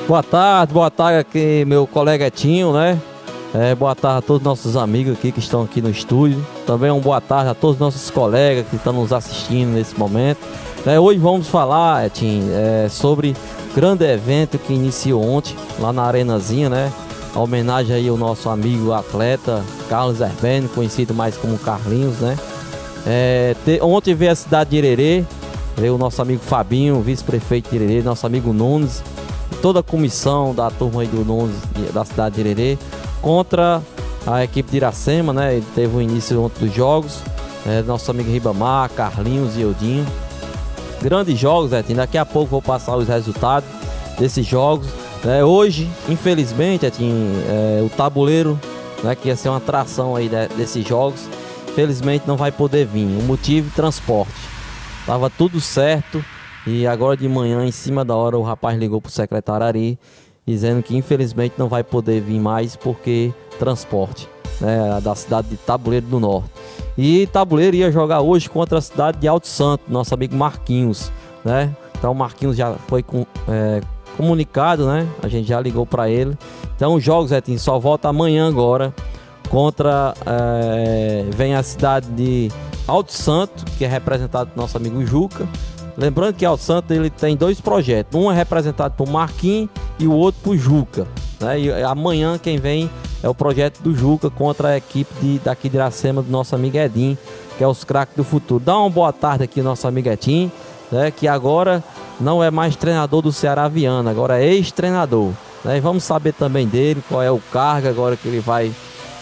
Boa tarde aqui, meu colega Etinho, né? Boa tarde a todos os nossos amigos aqui que estão aqui no estúdio. Também boa tarde a todos os nossos colegas que estão nos assistindo nesse momento. Hoje vamos falar, Etinho, sobre o grande evento que iniciou ontem, lá na Arenazinha, né? A homenagem aí ao nosso amigo atleta Carlos Herbeno, conhecido mais como Carlinhos, né? Ontem veio a cidade de Irerê, veio o nosso amigo Fabinho, vice-prefeito de Irerê, nosso amigo Nunes, toda a comissão da turma aí do Nunes, da cidade de Irerê, contra a equipe de Iracema, né? Ele teve o início ontem dos jogos, nosso amigo Ribamar, Carlinhos e Eudinho. Grandes jogos, Etinho. Daqui a pouco vou passar os resultados desses jogos. Hoje, infelizmente, Etinho, o tabuleiro, né, que ia ser uma atração aí desses jogos, infelizmente não vai poder vir. O motivo, transporte. Tava tudo certo e agora de manhã, em cima da hora, o rapaz ligou pro secretário Ari, dizendo que infelizmente não vai poder vir mais porque transporte, né, da cidade de Tabuleiro do Norte. E Tabuleiro ia jogar hoje contra a cidade de Alto Santo, nosso amigo Marquinhos, né? Então o Marquinhos já foi comunicado, né? A gente já ligou para ele. Então os jogos, Etinho, só volta amanhã agora contra vem a cidade de Alto Santo, que é representado pelo nosso amigo Juca. Lembrando que Alto Santo ele tem dois projetos, um é representado por Marquinhos e o outro por Juca, né? E amanhã quem vem é o projeto do Juca contra a equipe daqui de Iracema do nosso amigo Edinho, que é os craques do futuro. Dá uma boa tarde aqui ao nosso amigo Edinho, né? Que agora não é mais treinador do Ceará Viana, agora é ex-treinador, né? E vamos saber também dele qual é o cargo agora que ele vai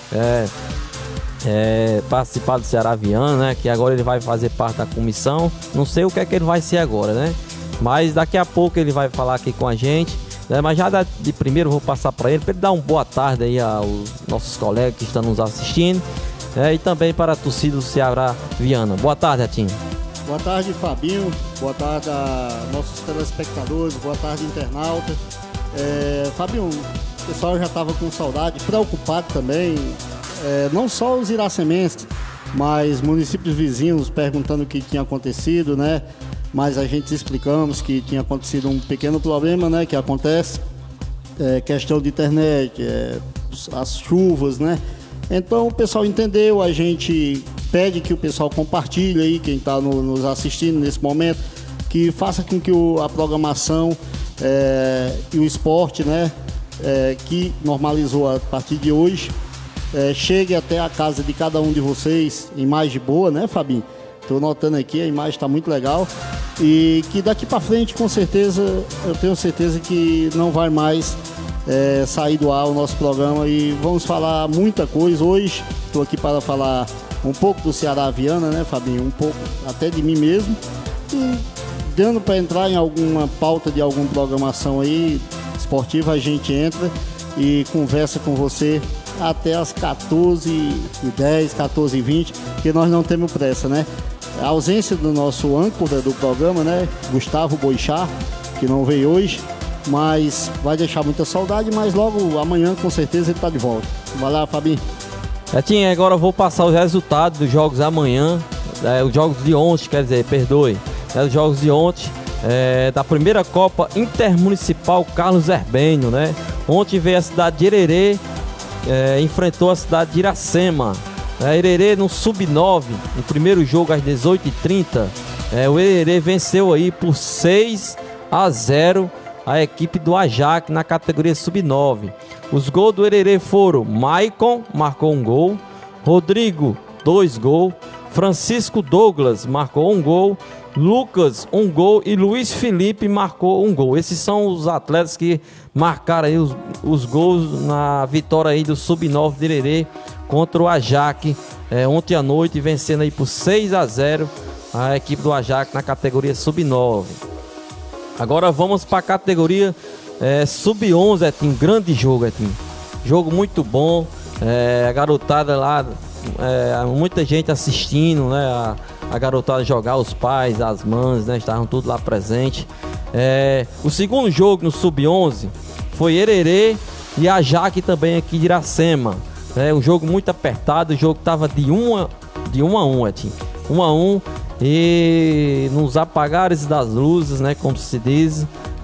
participar do Ceará Viana, né? Que agora ele vai fazer parte da comissão. Não sei o que é que ele vai ser agora, né? Mas daqui a pouco ele vai falar aqui com a gente, né? Mas já de primeiro eu vou passar para ele dar uma boa tarde aí aos nossos colegas que estão nos assistindo, e também para a torcida do Ceará Viana. Boa tarde, Etinho. Boa tarde, Fabinho. Boa tarde a nossos telespectadores. Boa tarde, internauta. Fabinho, o pessoal já estava com saudade, preocupado também. Não só os iracemenses, mas municípios vizinhos perguntando o que tinha acontecido, né? Mas a gente explicamos que tinha acontecido um pequeno problema, né? Que acontece, questão de internet, as chuvas, né? Então o pessoal entendeu, a gente pede que o pessoal compartilhe aí, quem está nos assistindo nesse momento, que faça com que a programação e o esporte, né? Que normalizou a partir de hoje, chegue até a casa de cada um de vocês, imagem boa, né, Fabinho? Estou notando aqui, a imagem está muito legal. E que daqui para frente, com certeza, eu tenho certeza que não vai mais sair do ar o nosso programa. E vamos falar muita coisa hoje. Estou aqui para falar um pouco do Ceará Viana, né, Fabinho? Um pouco até de mim mesmo. E dando para entrar em alguma pauta de alguma programação aí esportiva, a gente entra e conversa com você até as 14h10, 14h20, porque nós não temos pressa, né? A ausência do nosso âncora do programa, né? Gustavo Boixá, que não veio hoje, mas vai deixar muita saudade, mas logo amanhã com certeza ele está de volta. Vai lá, Fabinho. Etinho, agora eu vou passar os resultados dos jogos amanhã, os jogos de ontem, quer dizer, perdoe, os jogos de ontem, da primeira Copa Intermunicipal Carlos Herbeno, né? Ontem veio a cidade de Irerê, enfrentou a cidade de Iracema. Irerê no Sub-9, no primeiro jogo às 18h30, o Irerê venceu aí por 6-0 a equipe do Ajax na categoria Sub-9. Os gols do Irerê foram: Maicon marcou um gol, Rodrigo 2 gols, Francisco Douglas marcou um gol, Lucas 1 gol e Luiz Felipe marcou 1 gol. Esses são os atletas que marcaram aí os gols na vitória aí do Sub-9 de Irerê contra o Ajax ontem à noite, vencendo aí por 6-0 a equipe do Ajax na categoria Sub-9. Agora vamos para a categoria Sub-11, Etinho. Grande jogo, Etinho. Jogo muito bom, a garotada lá, muita gente assistindo, né? A garotada jogar, os pais, as mães, né? Estavam tudo lá presente. O segundo jogo no Sub-11 foi Irerê e Ajax também aqui de Iracema. Um jogo muito apertado, o jogo tava de 1 a 1, Etinho. 1 a 1, e nos apagares das luzes, né, como se diz,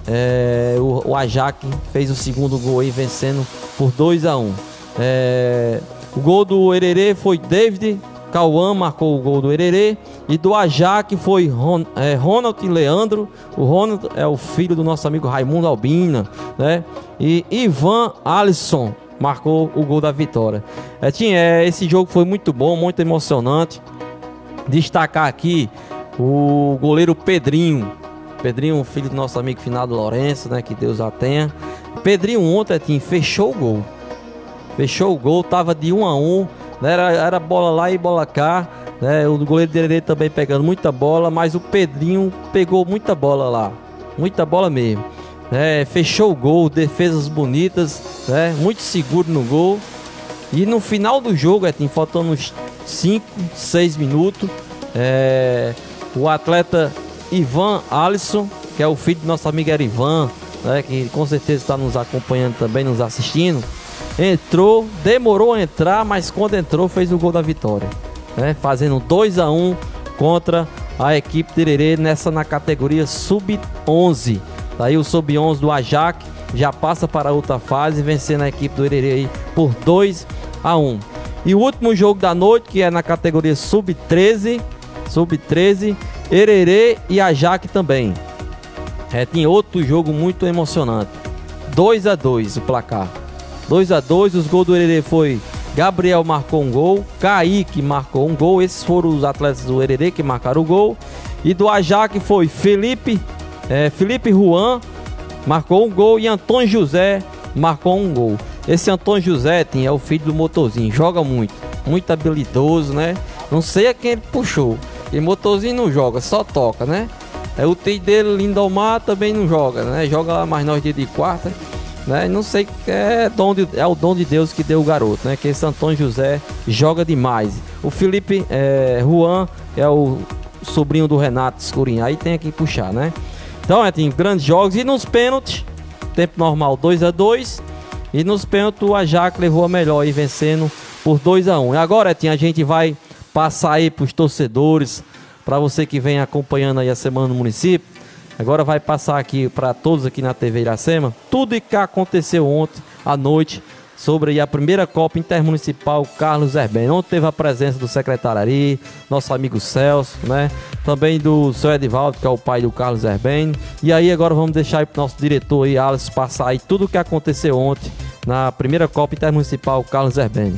o Ajax fez o segundo gol aí, vencendo por 2-1. O gol do Hererê foi David Cauã, marcou o gol do Hererê. E do Ajax foi Ronald e Leandro. O Ronald é o filho do nosso amigo Raimundo Albina, né? E Ivan Alisson marcou o gol da vitória. Esse jogo foi muito bom, muito emocionante. Destacar aqui o goleiro Pedrinho. Pedrinho, filho do nosso amigo finado Lourenço, né? Que Deus a tenha. Pedrinho ontem, fechou o gol. Fechou o gol, tava de 1-1. Né? Era bola lá e bola cá. Né? O goleiro dele também pegando muita bola, mas o Pedrinho pegou muita bola lá. Muita bola mesmo. Fechou o gol, defesas bonitas, né? Muito seguro no gol. E no final do jogo, faltando uns 5, 6 minutos, o atleta Ivan Alisson, que é o filho do nosso amigo Erivan, né? Que com certeza está nos acompanhando também, nos assistindo, entrou, demorou a entrar, mas quando entrou fez o gol da vitória, né? Fazendo 2-1 contra a equipe de Hererê na categoria Sub-11. Daí o Sub-11 do Ajax já passa para a outra fase, vencendo a equipe do Hererê aí por 2-1. E o último jogo da noite, que é na categoria Sub-13, Hererê e Ajax também. Tinha outro jogo muito emocionante. 2-2 o placar. 2-2, os gols do Hererê foi Gabriel marcou um gol, Kaique marcou um gol. Esses foram os atletas do Hererê que marcaram o gol. E do Ajax foi Felipe Juan marcou um gol e Antônio José marcou um gol. Esse Antônio José é o filho do Motorzinho, joga muito habilidoso, né? Não sei a quem ele puxou. E Motorzinho não joga, só toca, né? O tio dele, Lindomar, também não joga, né? Joga lá mais nós dias de quarta, né? Não sei, é o dom de Deus que deu o garoto, né? Que esse Antônio José joga demais. O Felipe Juan é o sobrinho do Renato Escurinho, aí tem que puxar, né? Então, tem grandes jogos. E nos pênaltis, tempo normal 2-2. E nos pênaltis o Ajax levou a melhor aí, vencendo por 2-1. E agora, a gente vai passar aí para os torcedores, para você que vem acompanhando aí a semana no município. Agora vai passar aqui para todos aqui na TV Iracema tudo que aconteceu ontem à noite sobre a primeira Copa Intermunicipal Carlos Herbeni. Ontem teve a presença do secretário Ari, nosso amigo Celso, né? Também do seu Edivaldo, que é o pai do Carlos Herbeni. E aí agora vamos deixar aí pro nosso diretor aí, Alisson, passar aí tudo o que aconteceu ontem na primeira Copa Intermunicipal Carlos Herbeni.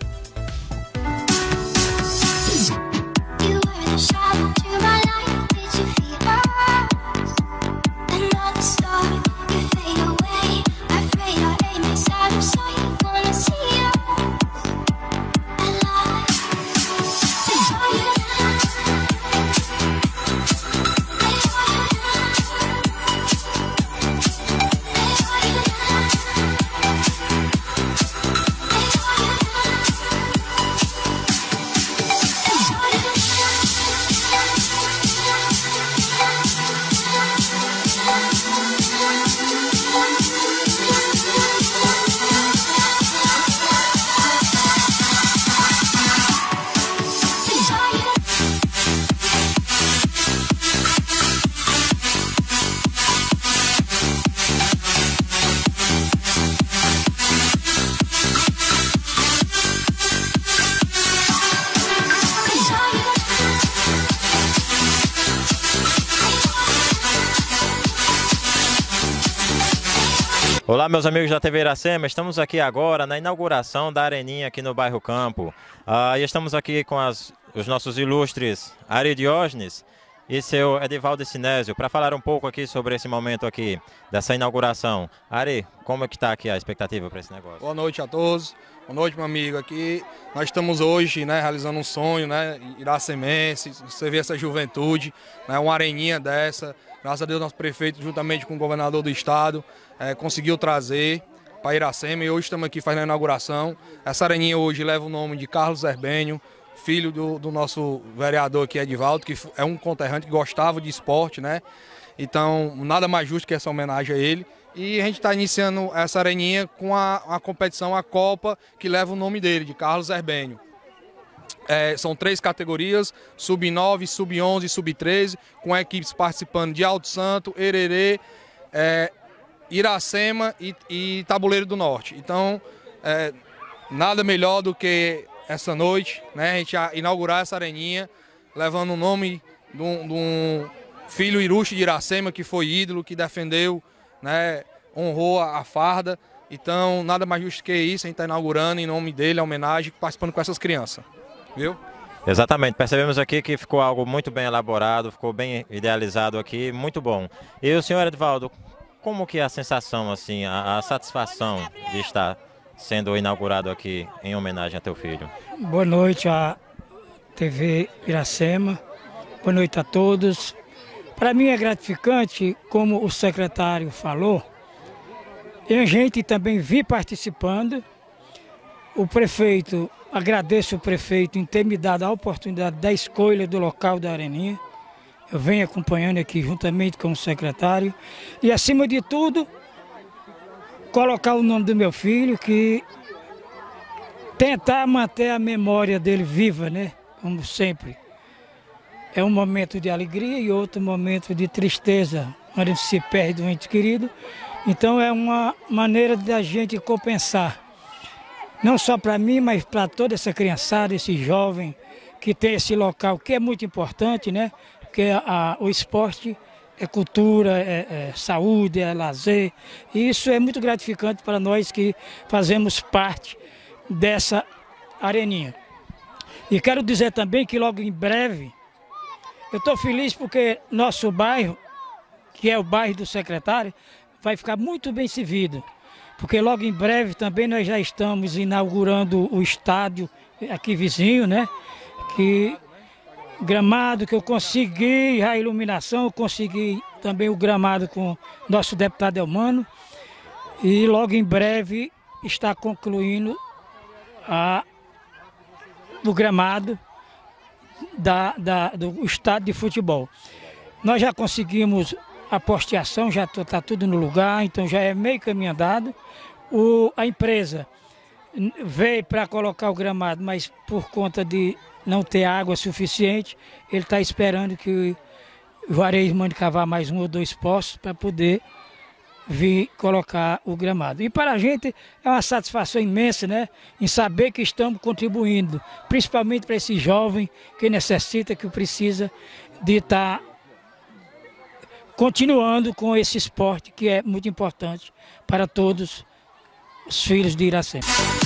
Olá, meus amigos da TV Iracema, estamos aqui agora na inauguração da Areninha aqui no bairro Campo. E estamos aqui com os nossos ilustres Ari Diógenes e seu Edivaldo Sinésio para falar um pouco aqui sobre esse momento aqui dessa inauguração. Ari, como é que está aqui a expectativa para esse negócio? Boa noite a todos, boa noite, meu amigo. Aqui nós estamos hoje, né, realizando um sonho, né, iracemense. Você vê essa juventude, né, uma areninha dessa. Graças a Deus, nosso prefeito, juntamente com o governador do estado, conseguiu trazer para Iracema e hoje estamos aqui fazendo a inauguração. Essa areninha hoje leva o nome de Carlos Herbeni, filho do nosso vereador aqui, Edivaldo, que é um conterrâneo que gostava de esporte, né? Então, nada mais justo que essa homenagem a ele. E a gente está iniciando essa areninha com a competição, a Copa, que leva o nome dele, de Carlos Herbeni. São 3 categorias, Sub-9, Sub-11 e Sub-13, com equipes participando de Alto Santo, Hererê, Iracema e Tabuleiro do Norte. Então, nada melhor do que essa noite, né, a gente inaugurar essa areninha, levando o nome de um filho ilustre de Iracema, que foi ídolo, que defendeu, né, honrou a farda. Então, nada mais justo que isso, a gente está inaugurando em nome dele, a homenagem, participando com essas crianças. Viu? Exatamente, percebemos aqui que ficou algo muito bem elaborado, ficou bem idealizado aqui, muito bom. E o senhor Edvaldo, como que é a sensação, assim, a satisfação de estar sendo inaugurado aqui em homenagem a teu filho? Boa noite à TV Iracema, boa noite a todos. Para mim é gratificante, como o secretário falou, e a gente também vi participando. O prefeito, agradeço o prefeito em ter me dado a oportunidade da escolha do local da areninha. Eu venho acompanhando aqui juntamente com o secretário e, acima de tudo, colocar o nome do meu filho, que tentar manter a memória dele viva, né? Como sempre. É um momento de alegria e outro momento de tristeza, onde se perde um ente querido. Então é uma maneira da gente compensar. Não só para mim, mas para toda essa criançada, esse jovem que tem esse local, que é muito importante, né? Porque o esporte é cultura, é saúde, é lazer. E isso é muito gratificante para nós que fazemos parte dessa areninha. E quero dizer também que logo em breve, eu estou feliz porque nosso bairro, que é o bairro do secretário, vai ficar muito bem servido. Porque logo em breve também nós já estamos inaugurando o estádio aqui vizinho, né? Que gramado que eu consegui, a iluminação, eu consegui também o gramado com o nosso deputado Elmano. E logo em breve está concluindo o gramado do estádio de futebol. Nós já conseguimos a posteação, já está tudo no lugar, então já é meio caminho andado. A empresa veio para colocar o gramado, mas por conta de não ter água suficiente, ele está esperando que o Juarez mande cavar mais 1 ou 2 poços para poder vir colocar o gramado. E para a gente é uma satisfação imensa, né, em saber que estamos contribuindo, principalmente para esse jovem que necessita, que precisa de estar continuando com esse esporte que é muito importante para todos os filhos de Iracema.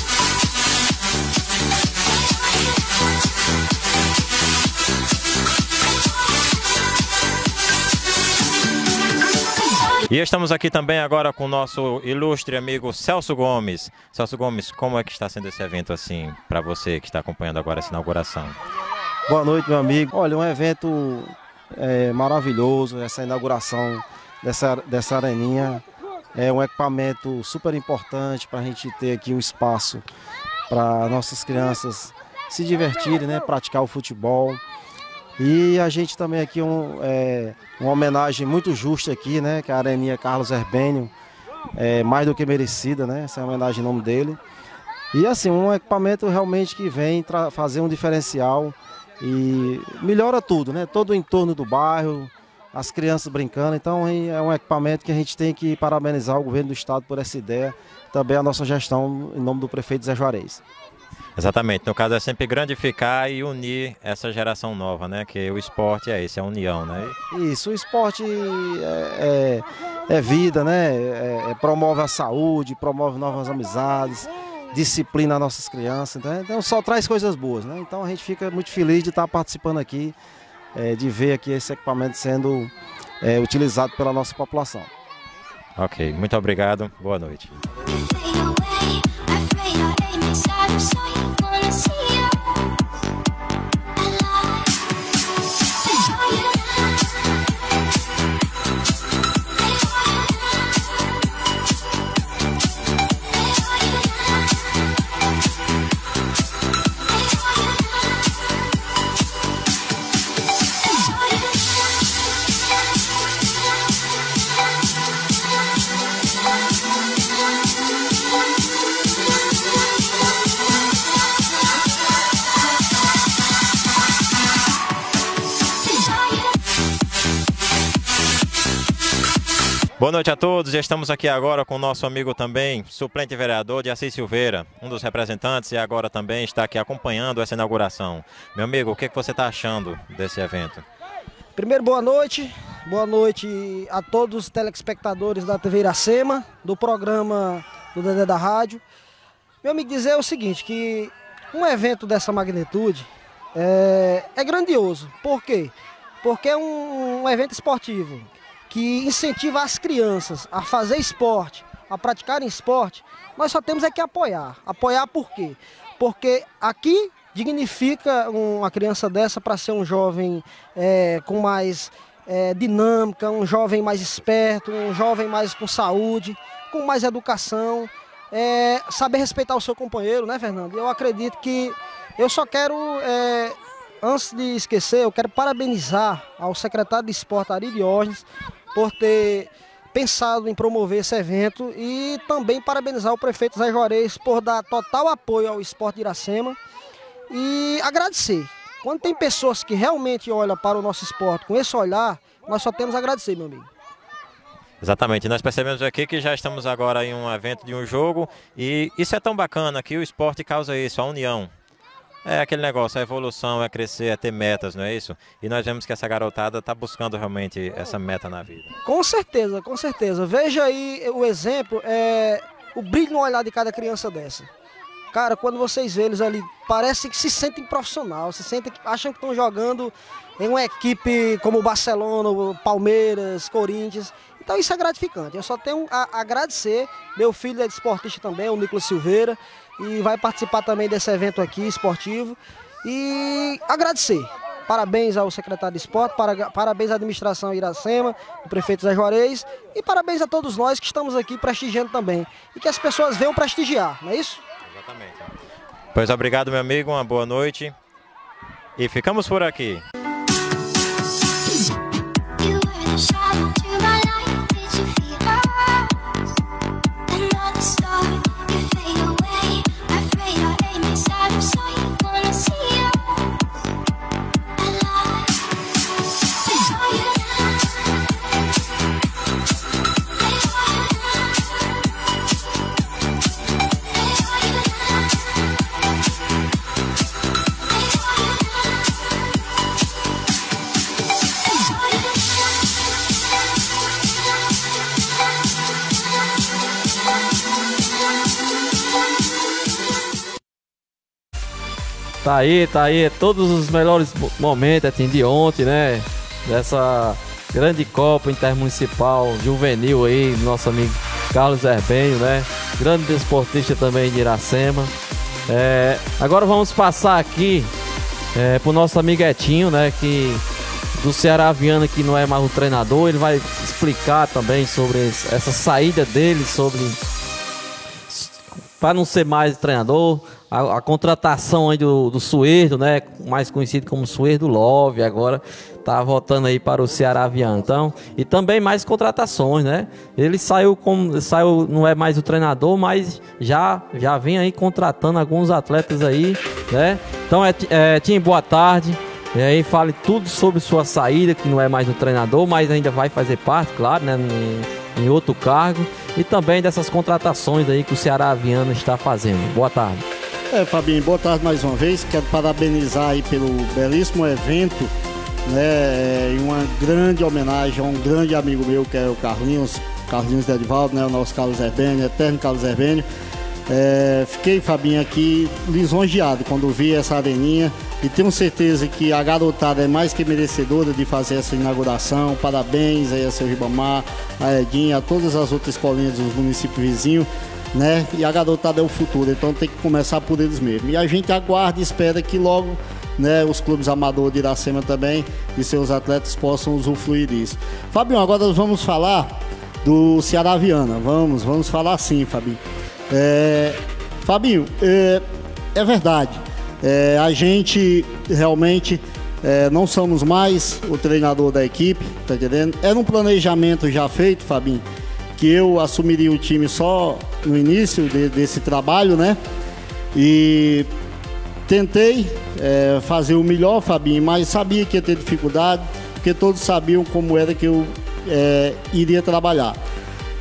E estamos aqui também agora com o nosso ilustre amigo Celso Gomes. Celso Gomes, como é que está sendo esse evento assim para você que está acompanhando agora essa inauguração? Boa noite, meu amigo. Olha, um evento maravilhoso, essa inauguração dessa areninha. É um equipamento super importante para a gente ter aqui um espaço para nossas crianças se divertirem, né, praticar o futebol. E a gente também aqui, uma homenagem muito justa aqui, né, que é a Areninha Carlos Herbênio, mais do que merecida, né, essa é a homenagem em nome dele. E assim, um equipamento realmente que vem fazer um diferencial e melhora tudo, né, todo o entorno do bairro, as crianças brincando. Então é um equipamento que a gente tem que parabenizar o governo do estado por essa ideia, também a nossa gestão em nome do prefeito Zé Juarez. Exatamente, no caso é sempre grandificar e unir essa geração nova, né? Que o esporte é isso, é a união, né? Isso, o esporte é vida, né? Promove a saúde, promove novas amizades, disciplina as nossas crianças, né? Então só traz coisas boas, né? Então a gente fica muito feliz de estar participando aqui, de ver aqui esse equipamento sendo utilizado pela nossa população. Ok, muito obrigado, boa noite. Boa noite a todos, já estamos aqui agora com o nosso amigo também, suplente vereador de Assis Silveira, um dos representantes e agora também está aqui acompanhando essa inauguração. Meu amigo, o que você está achando desse evento? Primeiro, boa noite a todos os telespectadores da TV Iracema, do programa do Dedé da Rádio. Meu amigo, dizer o seguinte, que um evento dessa magnitude é grandioso. Por quê? Porque é um evento esportivo que incentiva as crianças a fazer esporte, a praticarem esporte. Nós só temos que apoiar. Apoiar por quê? Porque aqui dignifica uma criança dessa para ser um jovem com mais dinâmica, um jovem mais esperto, um jovem mais com saúde, com mais educação, saber respeitar o seu companheiro, né, Fernando? Eu acredito que eu só quero, antes de esquecer, eu quero parabenizar ao secretário de Esporte, Ari Diógenes, por ter pensado em promover esse evento e também parabenizar o prefeito Zé Juarez por dar total apoio ao esporte de Iracema e agradecer. Quando tem pessoas que realmente olham para o nosso esporte com esse olhar, nós só temos a agradecer, meu amigo. Exatamente, nós percebemos aqui que já estamos agora em um evento de um jogo e isso é tão bacana que o esporte causa isso, a união. É aquele negócio, a evolução é crescer, é ter metas, não é isso? E nós vemos que essa garotada está buscando realmente essa meta na vida. Com certeza, com certeza. Veja aí o exemplo, o brilho no olhar de cada criança dessa. Cara, quando vocês vêem eles ali, parece que se sentem profissional, acham que estão jogando em uma equipe como o Barcelona, o Palmeiras, Corinthians. Então isso é gratificante. Eu só tenho a agradecer. Meu filho é desportista também, o Nicolas Silveira, e vai participar também desse evento aqui, esportivo. E agradecer. Parabéns ao secretário de Esporte, parabéns à administração Iracema, o prefeito Zé Juarez, e parabéns a todos nós que estamos aqui prestigiando também. E que as pessoas venham prestigiar, não é isso? Exatamente. Pois obrigado, meu amigo, uma boa noite. E ficamos por aqui. Tá aí, todos os melhores momentos assim, de ontem, né? Dessa grande Copa Intermunicipal Juvenil aí, nosso amigo Carlos Herbenho, né? Grande desportista também de Iracema. Agora vamos passar aqui pro nosso amigo Etinho, né? Que do Ceará Viana, que não é mais o treinador, ele vai explicar também sobre essa saída dele, para não ser mais treinador, a contratação aí do Suerdo, né, mais conhecido como Suerdo Love, agora tá voltando aí para o Ceará Viana. Então, e também mais contratações, né? Ele saiu, não é mais o treinador, mas já vem aí contratando alguns atletas aí, né? Então, Tim, boa tarde. E aí fale tudo sobre sua saída, que não é mais o treinador, mas ainda vai fazer parte, claro, né, em outro cargo. E também dessas contratações aí que o Ceará Viana está fazendo. Boa tarde. Fabinho, boa tarde mais uma vez. Quero parabenizar aí pelo belíssimo evento, né? E uma grande homenagem a um grande amigo meu, que é o Carlinhos de Edivaldo, né? O nosso Carlos Herbenho, eterno Carlos Herbenho. Fiquei, Fabinho, aqui lisonjeado quando vi essa areninha e tenho certeza que a garotada é mais que merecedora de fazer essa inauguração. Parabéns aí a seu Ribamar, a Edinha, a todas as outras escolinhas dos municípios vizinhos, né? E a garotada é o futuro, então tem que começar por eles mesmos. E a gente aguarda e espera que logo, né, os clubes amadores de Iracema também e seus atletas possam usufruir disso. Fabinho, agora nós vamos falar do Ceará Viana. Vamos falar assim, Fabinho. Fabinho, é verdade. A gente realmente não somos mais o treinador da equipe, tá entendendo? Era um planejamento já feito, Fabinho, que eu assumiria o time só no início desse trabalho, né? E tentei fazer o melhor, Fabinho, mas sabia que ia ter dificuldade, porque todos sabiam como era que eu iria trabalhar.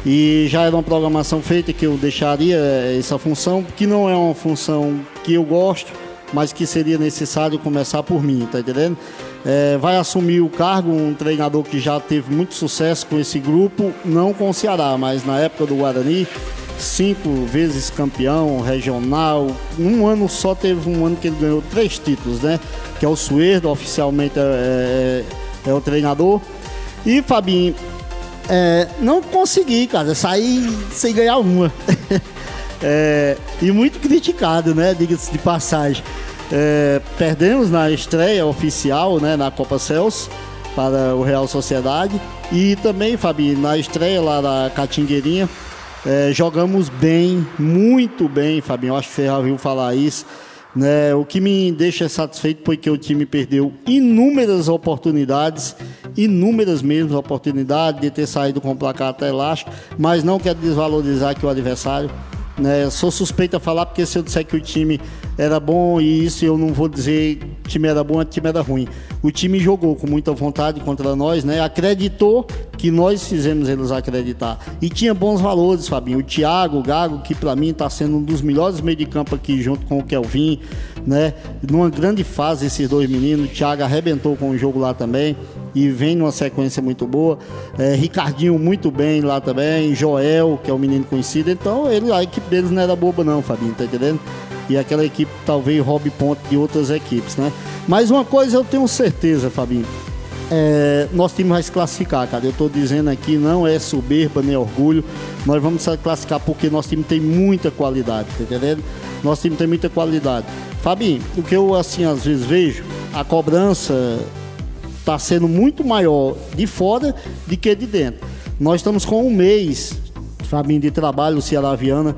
E já era uma programação feita que eu deixaria essa função, que não é uma função que eu gosto, mas que seria necessário começar por mim, tá entendendo? Vai assumir o cargo um treinador que já teve muito sucesso com esse grupo, não com o Ceará, mas na época do Guarani, 5 vezes campeão regional. Um ano só teve um ano que ele ganhou 3 títulos, né? Que é o Suerdo, oficialmente é o treinador. E Fabinho, não consegui, cara, sair sem ganhar uma. E muito criticado, né? Diga-se de passagem. Perdemos na estreia oficial, né? Na Copa Celso para o Real Sociedade. E também, Fabinho, na estreia lá da Catingueirinha, jogamos bem, muito bem, Fabinho. Eu acho que você já ouviu falar isso, né? O que me deixa satisfeito foi que o time perdeu inúmeras oportunidades, inúmeras mesmo oportunidades de ter saído com o placar até elástico, mas não quero desvalorizar aqui o adversário, né? Sou suspeito a falar porque se eu disser que o time era bom, e isso eu não vou dizer que o time era bom, o time era ruim. O time jogou com muita vontade contra nós, né? Acreditou que nós fizemos eles acreditar. E tinha bons valores, Fabinho. O Thiago, o Gago, que para mim está sendo um dos melhores meio de campo aqui, junto com o Kelvin, né? Numa grande fase esses dois meninos. O Thiago arrebentou com o jogo lá também e vem numa sequência muito boa. Ricardinho muito bem lá também. Joel, que é um menino conhecido. Então a equipe deles não era boba não, Fabinho, tá entendendo? E aquela equipe talvez roube ponto de outras equipes, né? Mas uma coisa eu tenho certeza, Fabinho, nosso time vai se classificar, cara. Eu tô dizendo aqui, não é soberba nem orgulho. Nós vamos se classificar porque nosso time tem muita qualidade, tá entendendo? Nosso time tem muita qualidade. Fabinho, o que eu assim às vezes vejo, a cobrança tá sendo muito maior de fora do que de dentro. Nós estamos com um mês, Fabinho, de trabalho, o Ceará Viana,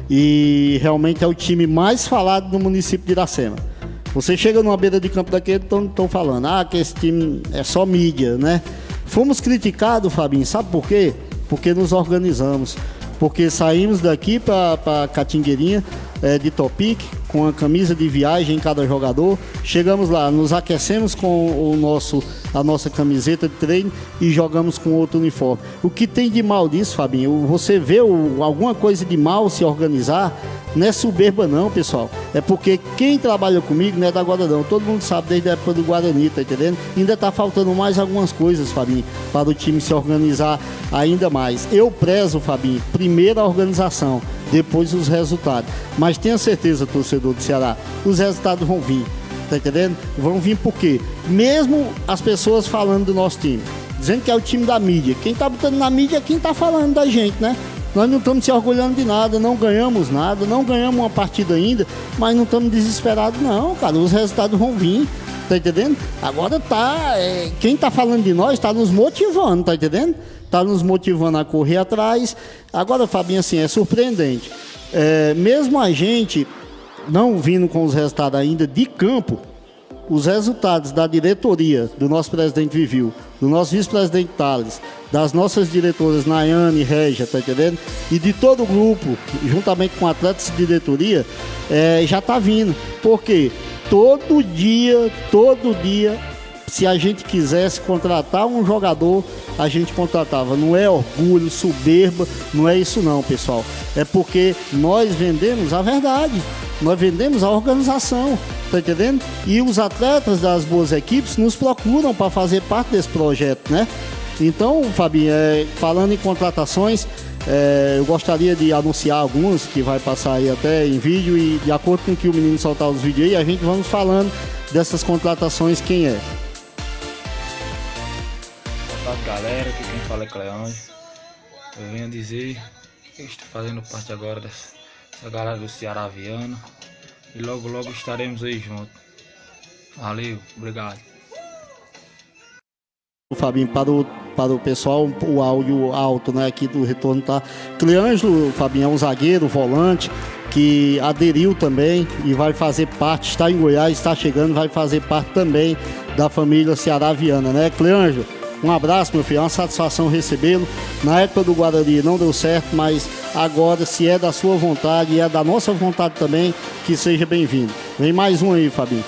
e realmente é o time mais falado no município de Iracema. Você chega numa beira de campo daquele, estão falando, que esse time é só mídia, né? Fomos criticados, Fabinho, sabe por quê? Porque nos organizamos. Porque saímos daqui para Catingueirinha, de Topic, com a camisa de viagem em cada jogador. Chegamos lá, nos aquecemos com a nossa camiseta de treino e jogamos com outro uniforme. O que tem de mal disso, Fabinho? Você vê alguma coisa de mal se organizar? Não é soberba não, pessoal. É porque quem trabalha comigo não é da Guarda não. Todo mundo sabe desde a época do Guarani, tá entendendo? Ainda tá faltando mais algumas coisas, Fabinho, para o time se organizar ainda mais. Eu prezo, Fabinho, primeiro a organização, depois os resultados. Mas tenha certeza, torcedor do Ceará, os resultados vão vir, tá entendendo? Vão vir por quê? Mesmo as pessoas falando do nosso time, dizendo que é o time da mídia. Quem tá botando na mídia é quem tá falando da gente, né? Nós não estamos se orgulhando de nada, não ganhamos nada, não ganhamos uma partida ainda, mas não estamos desesperados não, cara. Os resultados vão vir, tá entendendo? Agora quem tá falando de nós tá nos motivando, tá entendendo? Tá nos motivando a correr atrás. Agora, Fabinho, assim, é surpreendente. Mesmo a gente não vindo com os resultados ainda de campo, os resultados da diretoria, do nosso presidente Vivil, do nosso vice-presidente Thales, das nossas diretoras Nayane e Régia, tá entendendo? E de todo o grupo, juntamente com atletas de diretoria, já tá vindo. Por quê? Todo dia, se a gente quisesse contratar um jogador, a gente contratava. Não é orgulho, soberba, não é isso não, pessoal. É porque nós vendemos a verdade, nós vendemos a organização, tá entendendo? E os atletas das boas equipes nos procuram para fazer parte desse projeto, né? Então, Fabinho, falando em contratações, eu gostaria de anunciar algumas que vai passar aí até em vídeo, e de acordo com que o menino soltar os vídeos aí, a gente vamos falando dessas contratações, quem é. Boa tarde, galera, aqui quem fala é Cleanjo. Eu venho dizer que estou fazendo parte agora dessa galera do Ceará Viana, e logo estaremos aí juntos. Valeu, obrigado. Fabinho, para o pessoal, o áudio alto, né, aqui do retorno tá. Cleângelo, Fabinho, é um zagueiro, volante, que aderiu também e vai fazer parte, está em Goiás, está chegando, vai fazer parte também da família Ceará Viana, né, Cleângelo? Um abraço, meu filho, é uma satisfação recebê-lo. Na época do Guarani não deu certo, mas agora, se é da sua vontade e é da nossa vontade também, que seja bem-vindo. Vem mais um aí, Fabinho.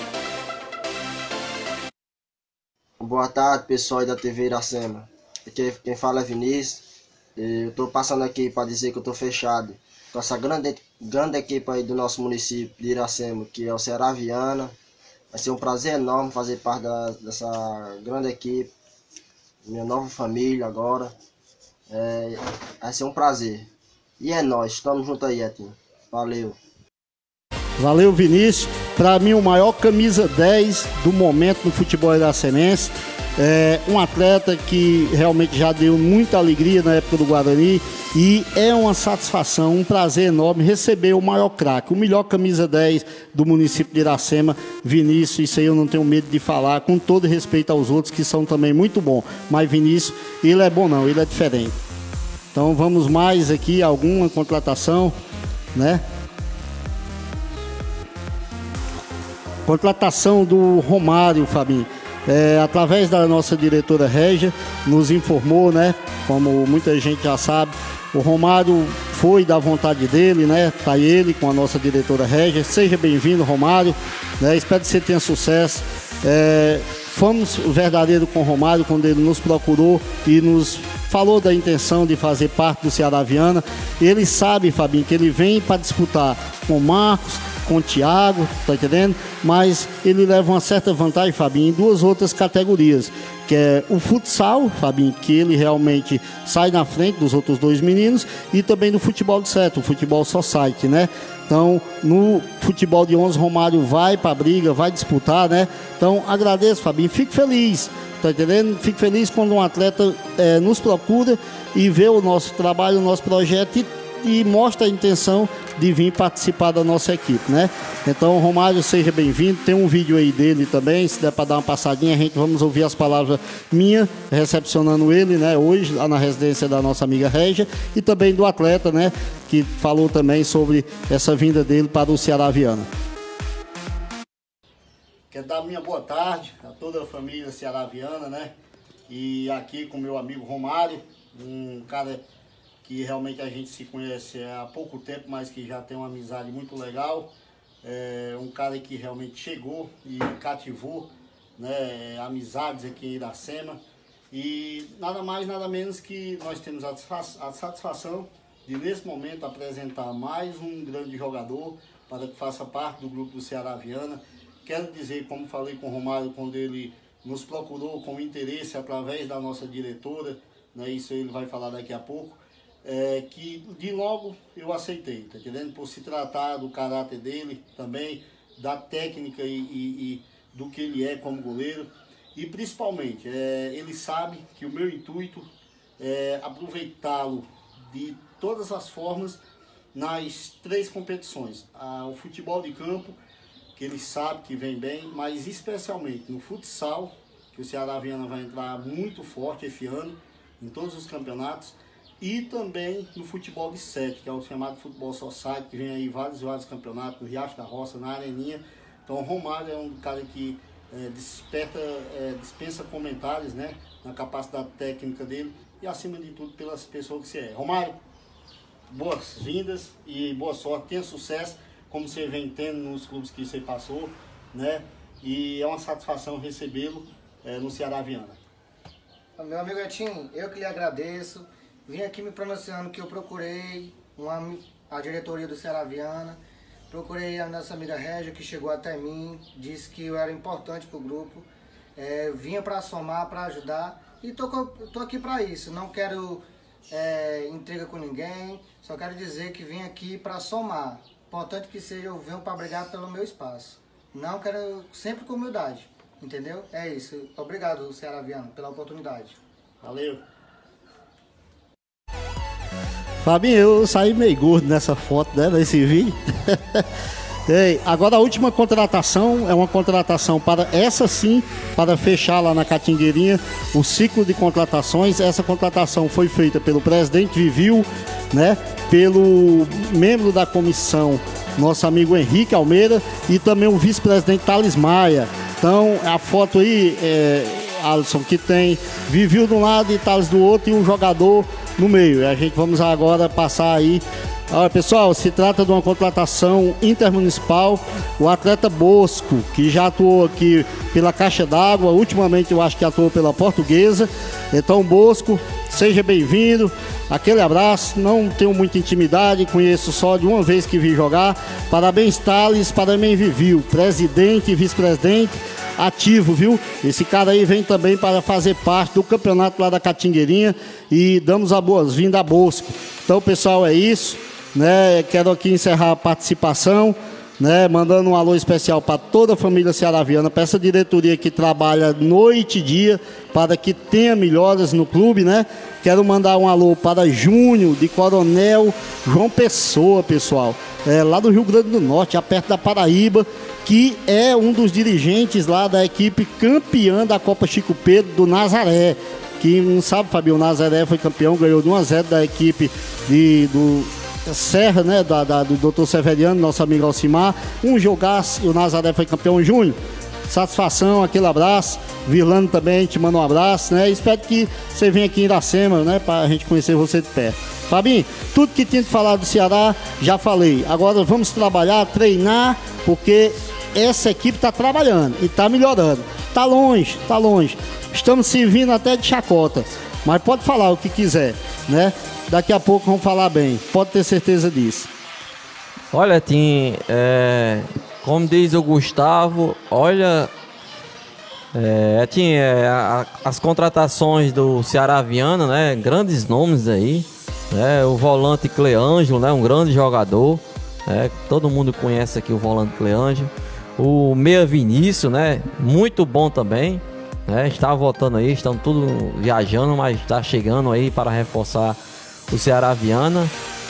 Boa tarde, pessoal da TV Iracema. Aqui quem fala é Vinícius. Eu estou passando aqui para dizer que eu estou fechado com essa grande equipe aí do nosso município de Iracema, que é o Ceará Viana. Vai ser um prazer enorme fazer parte dessa grande equipe, minha nova família agora. Vai ser um prazer. E é nóis, estamos juntos aí, Etinho. Valeu. Valeu, Vinícius. Para mim, o maior camisa 10 do momento no futebol iracemense. É um atleta que realmente já deu muita alegria na época do Guarani e é uma satisfação, um prazer enorme receber o maior craque, o melhor camisa 10 do município de Iracema, Vinícius. Isso aí eu não tenho medo de falar, com todo respeito aos outros que são também muito bons, mas Vinícius, ele é bom não, ele é diferente. Então vamos mais aqui, alguma contratação, né? Contratação do Romário, Fabinho. Através da nossa diretora Régia, nos informou, né? Como muita gente já sabe, o Romário foi da vontade dele, né? Tá ele com a nossa diretora Régia. Seja bem-vindo, Romário, né? Espero que você tenha sucesso. Fomos verdadeiros com o Romário quando ele nos procurou e nos falou da intenção de fazer parte do Ceará Viana. Ele sabe, Fabinho, que ele vem para disputar com o Marcos, com o Thiago, tá entendendo? Mas ele leva uma certa vantagem, Fabinho, em duas outras categorias, que é o futsal, Fabinho, que ele realmente sai na frente dos outros dois meninos, e também no futebol de sete, o futebol society, né? Então, no futebol de 11, Romário vai para a briga, vai disputar, né? Então, agradeço, Fabinho, fico feliz, tá entendendo? Fico feliz quando um atleta nos procura e vê o nosso trabalho, o nosso projeto e mostra a intenção de vir participar da nossa equipe, né? Então, Romário, seja bem-vindo. Tem um vídeo aí dele também, se der para dar uma passadinha, vamos ouvir as palavras minhas, recepcionando ele, né? Hoje, lá na residência da nossa amiga Régia, e também do atleta, né? Que falou também sobre essa vinda dele para o Ceará Viana. Quero dar minha boa tarde a toda a família Ceará Viana, né? E aqui com meu amigo Romário, um cara que realmente a gente se conhece há pouco tempo, mas que já tem uma amizade muito legal. Um cara que realmente chegou e cativou, né, amizades aqui em Iracema. E nada mais, nada menos que nós temos a satisfação de, nesse momento, apresentar mais um grande jogador para que faça parte do grupo do Ceará Viana. Quero dizer, como falei com o Romário, quando ele nos procurou com interesse através da nossa diretora, né, isso ele vai falar daqui a pouco, que de logo eu aceitei, tá entendendo? Por se tratar do caráter dele também, da técnica e do que ele é como goleiro. E principalmente, ele sabe que o meu intuito é aproveitá-lo de todas as formas nas três competições. O futebol de campo, que ele sabe que vem bem, mas especialmente no futsal, que o Ceará Viana vai entrar muito forte esse ano, em todos os campeonatos, e também no futebol de 7, que é o chamado futebol society, que vem aí vários campeonatos, no Riacho da Roça, na Areninha. Então o Romário é um cara que dispensa comentários, né, na capacidade técnica dele e acima de tudo pelas pessoas que você é. Romário, boas-vindas e boa sorte, tenha sucesso como você vem tendo nos clubes que você passou, né, e é uma satisfação recebê-lo no Ceará Viana. Meu amigo Etinho, eu que lhe agradeço. Vim aqui me pronunciando que eu procurei a diretoria do Ceará Viana, procurei a nossa amiga Régia, que chegou até mim, disse que eu era importante para o grupo, vinha para somar, para ajudar, e tô aqui para isso. Não quero intriga com ninguém, só quero dizer que vim aqui para somar. Importante que seja, eu venho para brigar pelo meu espaço. Não quero, sempre com humildade, entendeu? É isso. Obrigado, Ceará Viana, pela oportunidade. Valeu. Fabinho, eu saí meio gordo nessa foto, né, nesse vídeo. Agora a última contratação é uma contratação para, essa sim, para fechar lá na Catingueirinha o ciclo de contratações. Essa contratação foi feita pelo presidente Vivil, né, pelo membro da comissão, nosso amigo Henrique Almeida, e também o vice-presidente Thales Maia. Então a foto aí, Alisson, que tem Vivil de um lado e Thales do outro e um jogador no meio. A gente vamos agora passar aí Olha, pessoal, se trata de uma contratação intermunicipal. O atleta Bosco, que já atuou aqui pela Caixa d'Água, ultimamente eu acho que atuou pela Portuguesa. Então, Bosco, seja bem-vindo. Aquele abraço, não tenho muita intimidade, conheço só de uma vez que vi jogar. Parabéns, Thales, parabéns, Vivil, presidente e vice-presidente ativo, viu? Esse cara aí vem também para fazer parte do campeonato lá da Catingueirinha e damos as boas-vindas a Bosco. Então, pessoal, é isso, né? Quero aqui encerrar a participação, né? Mandando um alô especial para toda a família cearaviana, para essa diretoria que trabalha noite e dia para que tenha melhoras no clube, né? Quero mandar um alô para Júnior, de Coronel João Pessoa, pessoal, lá do Rio Grande do Norte, perto da Paraíba, que é um dos dirigentes lá da equipe campeã da Copa Chico Pedro do Nazaré. Que não sabe, Fabio, o Nazaré foi campeão, ganhou de 1-0 da equipe do Serra, né, do Dr. Severiano, nosso amigo Alcimar. Um jogaço, e o Nazaré foi campeão. Júnior, satisfação, aquele abraço. Virlando também, te manda um abraço, né? Espero que você venha aqui em Iracema, né, pra gente conhecer você de perto. Fabinho, tudo que tinha de falar do Ceará, já falei. Agora vamos trabalhar, treinar, porque essa equipe está trabalhando e está melhorando. Está longe, está longe. Estamos servindo até de chacota, mas pode falar o que quiser, né? Daqui a pouco vamos falar bem, pode ter certeza disso. Olha, Tim, como diz o Gustavo, olha, Tim, as contratações do Cearaviana, né? Grandes nomes aí, né? O volante Cleângelo, né? Um grande jogador, todo mundo conhece aqui o volante Cleângelo. O meia Vinícius, né? Muito bom também, né? Está voltando aí, estão tudo viajando, mas está chegando aí para reforçar o Cearaviana,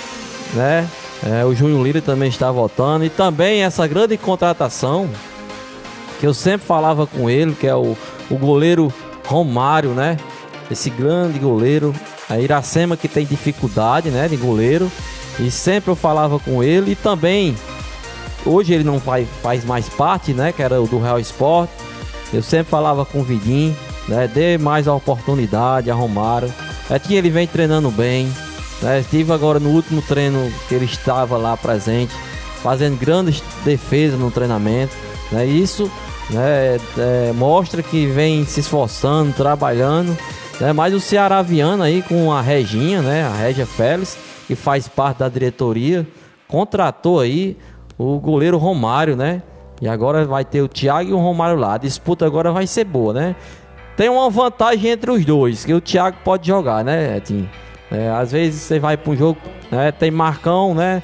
né? O Júnior Lira também está voltando. E também essa grande contratação que eu sempre falava com ele, que é o goleiro Romário, né? Esse grande goleiro, a Iracema, que tem dificuldade, né, de goleiro, e sempre eu falava com ele. E também hoje ele não faz mais parte, né, que era o do Real Sport. Eu sempre falava com o Vidinho, né, dê mais a oportunidade a Romário. Ele vem treinando bem, né? Estive agora no último treino que ele estava lá presente, fazendo grandes defesas no treinamento, né? Isso, né, mostra que vem se esforçando, trabalhando, né? Mas o Cearaviana aí com a Reginha, né, a Régia Félix, que faz parte da diretoria, contratou aí o goleiro Romário, né? E agora vai ter o Thiago e o Romário lá. A disputa agora vai ser boa, né? Tem uma vantagem entre os dois, que o Thiago pode jogar, né, Tim? Às vezes você vai para um jogo, né, tem Marcão, né?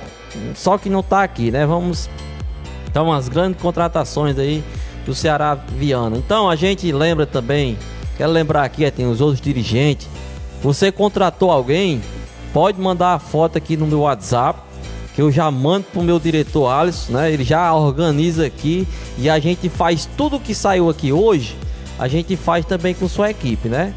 Só que não tá aqui, né? Vamos. Então, umas grandes contratações aí do Cearaviana. Então, a gente lembra também, quero lembrar aqui, tem os outros dirigentes. Você contratou alguém, pode mandar a foto aqui no meu WhatsApp, que eu já mando pro meu diretor Alisson, né? Ele já organiza aqui e a gente faz tudo que saiu aqui hoje, a gente faz também com sua equipe, né?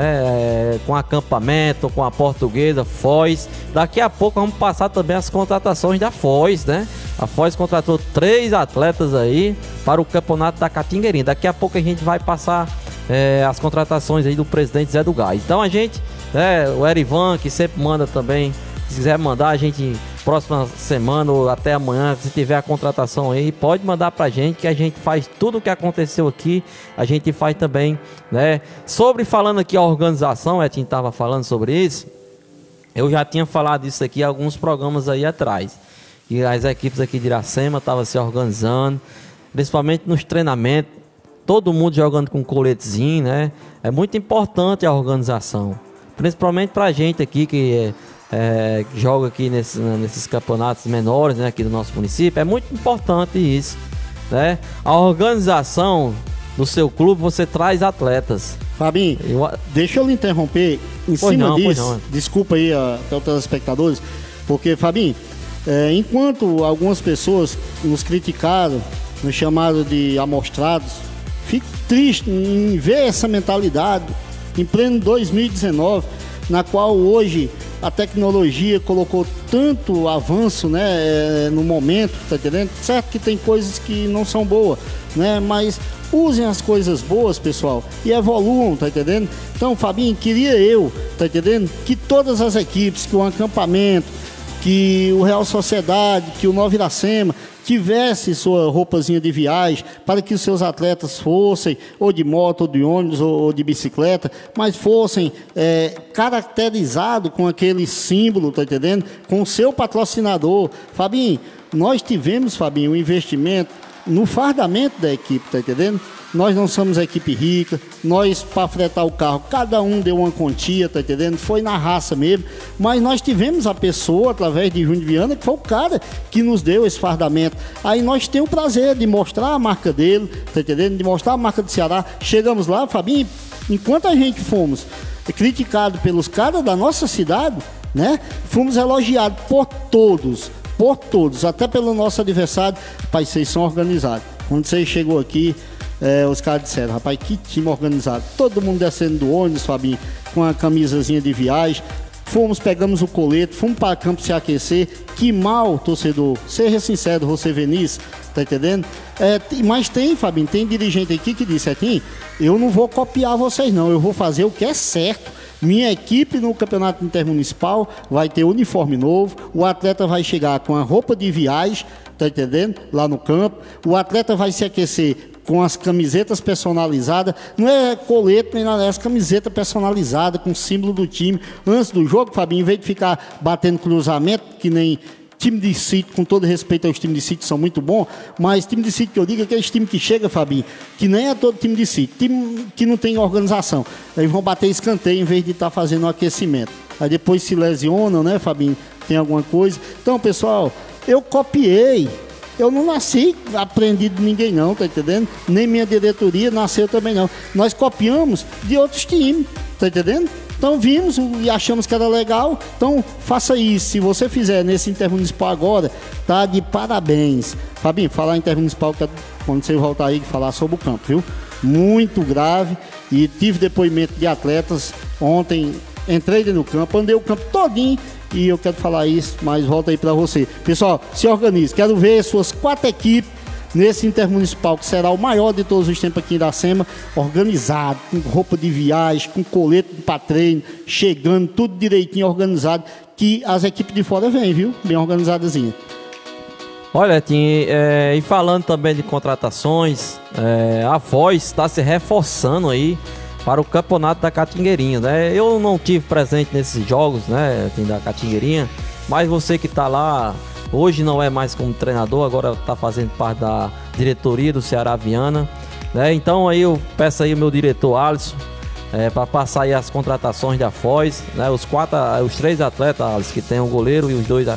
Com acampamento, com a Portuguesa, Foz. Daqui a pouco vamos passar também as contratações da Foz, né? A Foz contratou 3 atletas aí para o campeonato da Catingueirinha. Daqui a pouco a gente vai passar as contratações aí do presidente Zé do Gás. Então a gente, o Erivan, que sempre manda também, se quiser mandar, a gente próxima semana ou até amanhã, se tiver a contratação aí, pode mandar pra gente, que a gente faz tudo o que aconteceu aqui, a gente faz também, né? Falando aqui a organização, a gente tava falando sobre isso, eu já tinha falado isso aqui alguns programas aí atrás, e as equipes aqui de Iracema estavam se organizando, principalmente nos treinamentos, todo mundo jogando com coletezinho, né? É muito importante a organização, principalmente pra gente aqui que joga aqui nesses campeonatos menores, né, aqui do nosso município. É muito importante isso, né? A organização do seu clube, você traz atletas. Fabinho, deixa eu lhe interromper em cima disso. Desculpa aí até os telespectadores, porque, Fabinho, enquanto algumas pessoas nos criticaram, nos chamaram de amostrados, fico triste em ver essa mentalidade em pleno 2019, na qual hoje a tecnologia colocou tanto avanço, né, no momento, tá entendendo? Certo que tem coisas que não são boas, né, mas usem as coisas boas, pessoal, e evoluam, tá entendendo? Então, Fabinho, queria eu, tá entendendo? Que todas as equipes, que o acampamento, que o Real Sociedade, que o Nova Iracema tivesse sua roupazinha de viagem para que os seus atletas fossem ou de moto, ou de ônibus, ou de bicicleta, mas fossem caracterizados com aquele símbolo, tá entendendo? Com o seu patrocinador. Fabinho, nós tivemos, Fabinho, um investimento no fardamento da equipe, tá entendendo? Nós não somos a equipe rica, nós, para fretar o carro, cada um deu uma quantia, tá entendendo? Foi na raça mesmo, mas nós tivemos a pessoa, através de Júnior Viana, que foi o cara que nos deu esse fardamento. Aí nós temos o prazer de mostrar a marca dele, tá entendendo? De mostrar a marca do Ceará. Chegamos lá, Fabinho, enquanto a gente fomos criticados pelos caras da nossa cidade, né? Fomos elogiados por todos, até pelo nosso adversário. Rapaz, vocês são organizados. Quando vocês chegou aqui, os caras disseram, rapaz, que time organizado. Todo mundo descendo do ônibus, Fabinho, com a camisazinha de viagem. Pegamos o colete, fomos para campo se aquecer. Que mal, torcedor. Seja sincero, você Venice, tá entendendo? Mas tem, Fabinho, tem dirigente aqui que disse, eu não vou copiar vocês não, eu vou fazer o que é certo. Minha equipe no campeonato intermunicipal vai ter uniforme novo, o atleta vai chegar com a roupa de viagem, tá entendendo? Lá no campo, o atleta vai se aquecer com as camisetas personalizadas, não é colete nem nada, é as camisetas personalizadas com o símbolo do time. Antes do jogo, Fabinho, em vez de ficar batendo cruzamento, que nem time de sítio, com todo respeito aos times de sítio, são muito bons, mas time de sítio que eu digo é aqueles times que chega, Fabinho, que nem é todo time de sítio, time que não tem organização. Eles vão bater escanteio em vez de estar fazendo um aquecimento. Aí depois se lesionam, né, Fabinho? Tem alguma coisa. Então, pessoal, eu copiei. Eu não nasci aprendido de ninguém não, tá entendendo? Nem minha diretoria nasceu também não. Nós copiamos de outros times, tá entendendo? Então vimos e achamos que era legal, então faça isso. Se você fizer nesse intermunicipal agora, tá de parabéns. Fabinho, falar em intermunicipal, quando você voltar aí, falar sobre o campo, viu? Muito grave, e tive depoimento de atletas ontem, entrei no campo, andei o campo todinho, e eu quero falar isso, mas volta aí para você. Pessoal, se organize, quero ver suas 4 equipes nesse intermunicipal, que será o maior de todos os tempos aqui em Iracema, organizado, com roupa de viagem, com colete para treino, chegando, tudo direitinho, organizado, que as equipes de fora vêm, viu? Bem organizadazinha. Olha, Tim, e falando também de contratações, a Foz está se reforçando aí para o campeonato da Catingueirinha, né? Eu não tive presente nesses jogos, né, da Catingueirinha, mas você que está lá, hoje não é mais como treinador, agora está fazendo parte da diretoria do Ceará Viana, né? Então aí eu peço aí o meu diretor Alisson, para passar aí as contratações da Foz, né? Os 3 atletas, Alisson, que tem o goleiro e os 2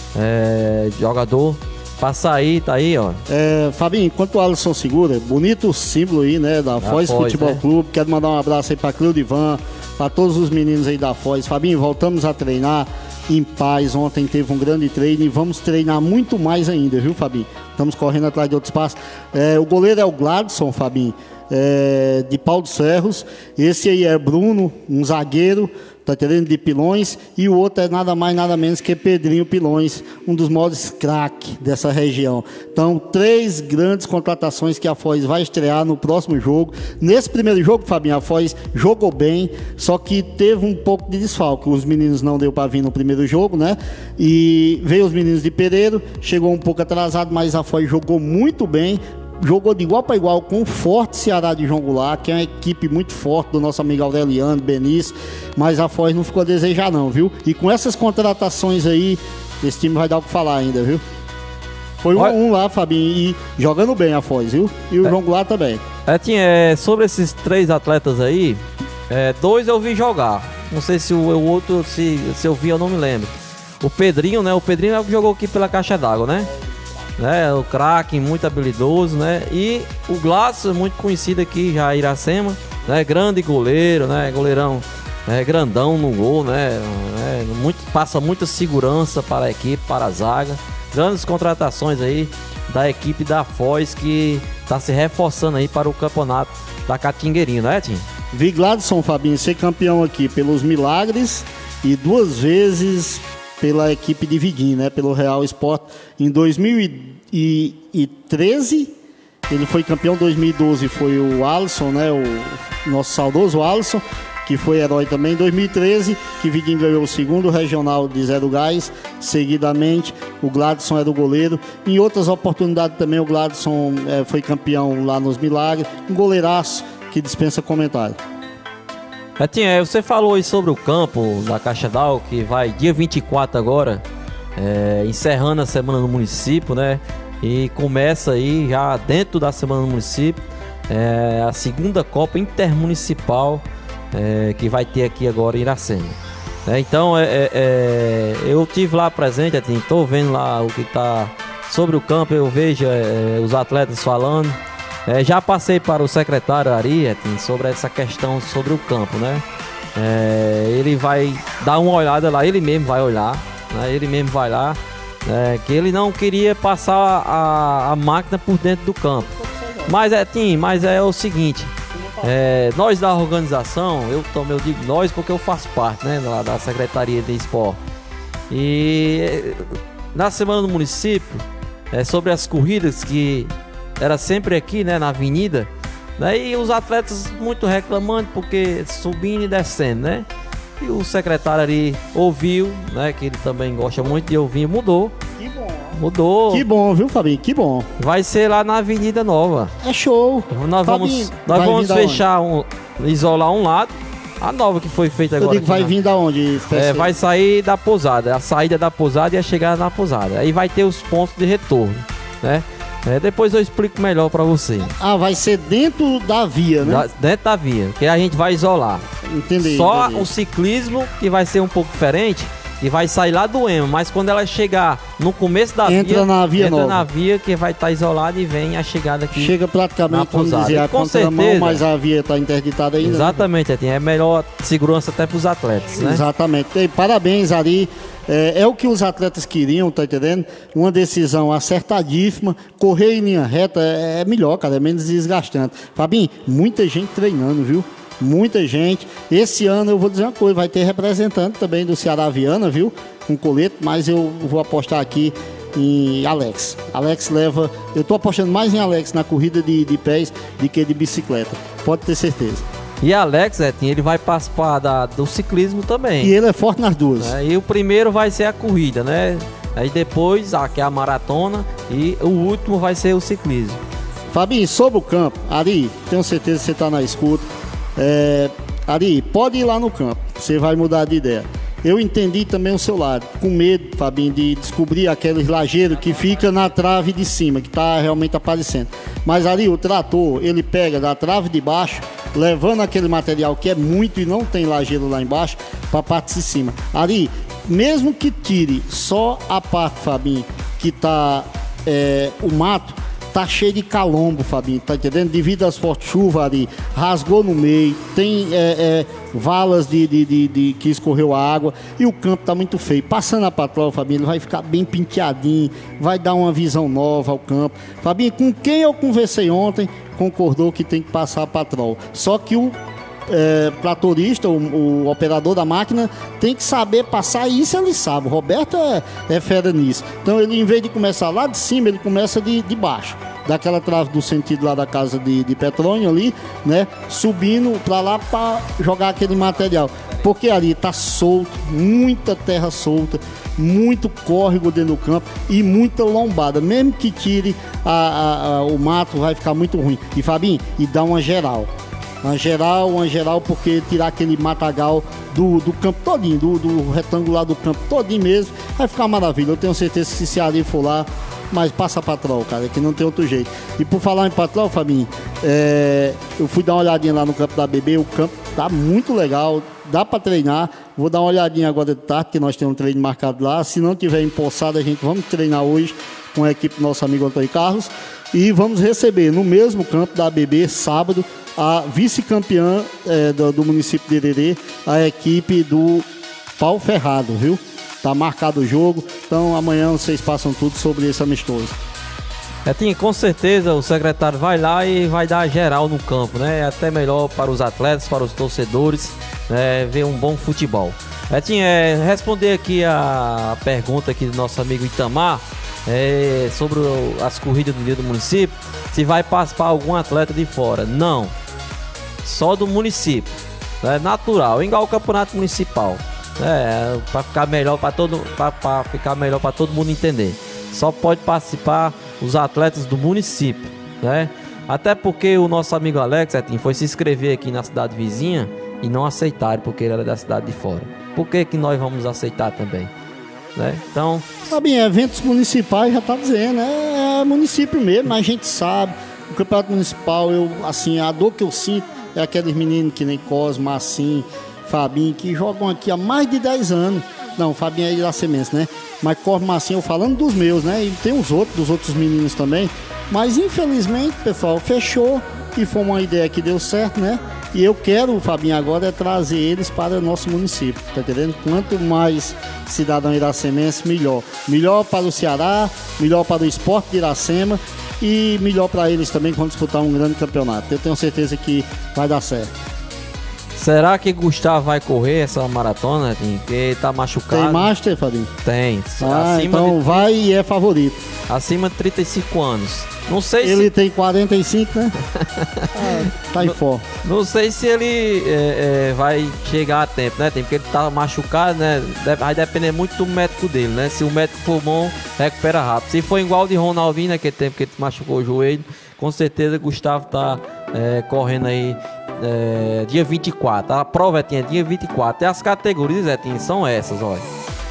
jogador. Passa aí, tá aí, ó. Fabinho, enquanto o Alisson segura, bonito símbolo aí, né, da Foz Futebol, né? Clube. Quero mandar um abraço aí pra Cleudivan, pra todos os meninos aí da Foz. Fabinho, voltamos a treinar em paz. Ontem teve um grande treino e vamos treinar muito mais ainda, viu, Fabinho? Estamos correndo atrás de outros passos. O goleiro é o Gladson, Fabinho, de Paulo Cerros. Esse aí é Bruno, um zagueiro, tá entendendo, de Pilões, e o outro é nada mais, nada menos que Pedrinho Pilões, um dos maiores craques dessa região. Então, 3 grandes contratações que a Foz vai estrear no próximo jogo. Nesse primeiro jogo, Fabinho, a Foz jogou bem, só que teve um pouco de desfalque. Os meninos não deu para vir no primeiro jogo, né? E veio os meninos de Pereiro, chegou um pouco atrasado, mas a Foz jogou muito bem. Jogou de igual para igual com o forte Ceará de João Goulart, que é uma equipe muito forte do nosso amigo Aureliano, Benício, mas a Foz não ficou a desejar não, viu? E com essas contratações aí, esse time vai dar o que falar ainda, viu? Foi 1-1 lá, Fabinho, e jogando bem a Foz, viu? E o João Goulart também. Sobre esses 3 atletas aí, 2 eu vi jogar. Não sei se o outro, se eu vi, eu não me lembro. O Pedrinho, né? O Pedrinho é o que jogou aqui pela Caixa d'Água, né? O craque, muito habilidoso, né? E o Gladson, muito conhecido aqui já em Iracema, né? Grande goleiro, né? Goleirão grandão no gol, né? Passa muita segurança para a equipe, para a zaga. Grandes contratações aí da equipe da Foz, que está se reforçando aí para o campeonato da Catingueirinha, né, Tim? Vi Gladson, Fabinho, ser campeão aqui pelos Milagres e 2 vezes pela equipe de Viguim, né, pelo Real Sport. Em 2013, ele foi campeão. Em 2012 foi o Alisson, né, o nosso saudoso Alisson, que foi herói também. Em 2013, que Vidinho ganhou o segundo regional de Zero Gás, seguidamente. O Gladson era o goleiro. Em outras oportunidades também o Gladson foi campeão lá nos Milagres. Um goleiraço que dispensa comentário. Betinho, você falou aí sobre o campo da Caixa d'Água, que vai dia 24 agora, encerrando a semana no município, né? E começa aí já dentro da semana no município a segunda Copa Intermunicipal que vai ter aqui agora em Iracema. Então eu tive lá presente, estou vendo lá o que está sobre o campo, eu vejo os atletas falando. Já passei para o secretário Ari sobre essa questão sobre o campo, né? Ele vai dar uma olhada lá, ele mesmo vai olhar, né? Ele mesmo vai lá, que ele não queria passar a máquina por dentro do campo. Mas é o seguinte, nós da organização, eu digo nós porque eu faço parte, né, da Secretaria de Esporte. E na semana do município, sobre as corridas que era sempre aqui, né, na avenida, né, e os atletas muito reclamando porque subindo e descendo, né? E o secretário ali ouviu, né, que ele também gosta muito de ouvir, mudou. Que bom. Mudou. Que bom, viu, Fabinho? Que bom. Vai ser lá na Avenida Nova. É show. Nós vamos fechar isolar um lado. A nova que foi feita agora. Vai vir da onde? Vai sair da pousada. A saída da pousada e a chegada na pousada. Aí vai ter os pontos de retorno, né? Depois eu explico melhor pra você. Vai ser dentro da via, né? Dentro da via, que a gente vai isolar. Entendi. Só o ciclismo que vai ser um pouco diferente e vai sair lá do EMA, mas quando ela chegar no começo da entra na via que vai estar isolada e vem a chegada aqui. Chega praticamente, vamos dizer, a contramão, mas a via está interditada ainda. Exatamente, é melhor segurança até para os atletas, né? Exatamente. E parabéns, Ari. É o que os atletas queriam, tá entendendo? Uma decisão acertadíssima. Correr em linha reta é melhor, cara, é menos desgastante. Fabinho, muita gente treinando, viu? Muita gente. Esse ano eu vou dizer uma coisa, vai ter representante também do Ceará Viana, viu? Com colete, mas eu vou apostar aqui em Alex. Alex leva... Eu tô apostando mais em Alex na corrida de pés do que de bicicleta. Pode ter certeza. E Alex, ele vai participar do ciclismo também. E ele é forte nas duas. E o primeiro vai ser a corrida, né? Aí depois, que é a maratona, e o último vai ser o ciclismo. Fabinho, sobre o campo, Ari, tenho certeza que você está na escuta. Ari, pode ir lá no campo, você vai mudar de ideia. Eu entendi também o seu lado, com medo, Fabinho, de descobrir aquele lajeiro que fica na trave de cima, que está realmente aparecendo. Mas ali o trator, ele pega da trave de baixo, levando aquele material que é muito e não tem lajeiro lá embaixo, para a parte de cima. Ali, mesmo que tire só a parte, Fabinho, que está o mato, tá cheio de calombo, Fabinho, tá entendendo? Devido às fortes chuvas ali, rasgou no meio, tem valas que escorreu a água e o campo tá muito feio. Passando a patroa, Fabinho, ele vai ficar bem penteadinho, vai dar uma visão nova ao campo. Fabinho, com quem eu conversei ontem, concordou que tem que passar a patroa. Só que o tratorista, o operador da máquina, tem que saber passar, e isso ele sabe. O Roberto é fera nisso. Então ele, em vez de começar lá de cima, ele começa de baixo, daquela trave do sentido lá da casa de Petrônio ali, né? Subindo pra lá pra jogar aquele material. Porque ali tá solto, muita terra solta, muito córrego dentro do campo e muita lombada. Mesmo que tire o mato, vai ficar muito ruim. E Fabinho, e dá uma geral. Uma geral, porque tirar aquele matagal do campo todinho, do retângulo do campo todinho mesmo, vai ficar maravilha. Eu tenho certeza que se ali for lá, mas passa patrol, cara, que não tem outro jeito. E por falar em patrol, Fabinho, eu fui dar uma olhadinha lá no campo da BB, o campo tá muito legal, dá para treinar. Vou dar uma olhadinha agora de tarde, que nós temos um treino marcado lá. Se não tiver empossado, a gente vamos treinar hoje com a equipe do nosso amigo Antônio Carlos. E vamos receber no mesmo campo da ABB, sábado, a vice-campeã do município de Hererê, a equipe do Pau Ferrado, viu? Tá marcado o jogo, então amanhã vocês passam tudo sobre esse amistoso. Com certeza o secretário vai lá e vai dar geral no campo, né? É até melhor para os atletas, para os torcedores, né? Ver um bom futebol. Responder aqui a pergunta aqui do nosso amigo Itamar, sobre as corridas do dia do município, se vai participar algum atleta de fora. Não, só do município. É natural, igual o campeonato municipal. Para ficar melhor para todo mundo entender. Só pode participar os atletas do município, né? Até porque o nosso amigo Alex foi se inscrever aqui na cidade vizinha e não aceitaram porque ele era da cidade de fora. Por que nós vamos aceitar também? Né? Então, Fabinho, eventos municipais, já tá dizendo, é município mesmo, mas a gente sabe, o campeonato municipal, a dor que eu sinto é aqueles meninos que nem Cosmo, assim, Fabinho, que jogam aqui há mais de 10 anos. Não, Fabinho é de Iracemense, né? Mas Cosmo, assim, eu falando dos meus, né? E tem dos outros meninos também. Mas infelizmente, pessoal, fechou e foi uma ideia que deu certo, né? E eu quero, Fabinho, agora é trazer eles para o nosso município, tá entendendo? Quanto mais cidadão iracemense, melhor. Melhor para o Ceará, melhor para o esporte de Iracema e melhor para eles também quando disputar um grande campeonato. Eu tenho certeza que vai dar certo. será que Gustavo vai correr essa maratona, porque tá machucado? Tem Master, Fabinho? Tem. Então vai e é favorito. Acima de 35 anos. Não sei ele tem 45, né? Tá em forma. Não sei se ele vai chegar a tempo, né? Porque ele tá machucado, né? Vai depender muito do médico dele, né? Se o médico for bom, recupera rápido. Se for igual de Ronaldinho naquele tempo que ele machucou o joelho, com certeza Gustavo tá correndo aí dia 24. A prova é dia 24. E as categorias são essas, olha.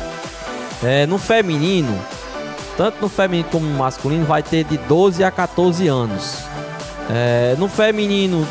No feminino, tanto no feminino como no masculino, vai ter de 12 a 14 anos. No feminino,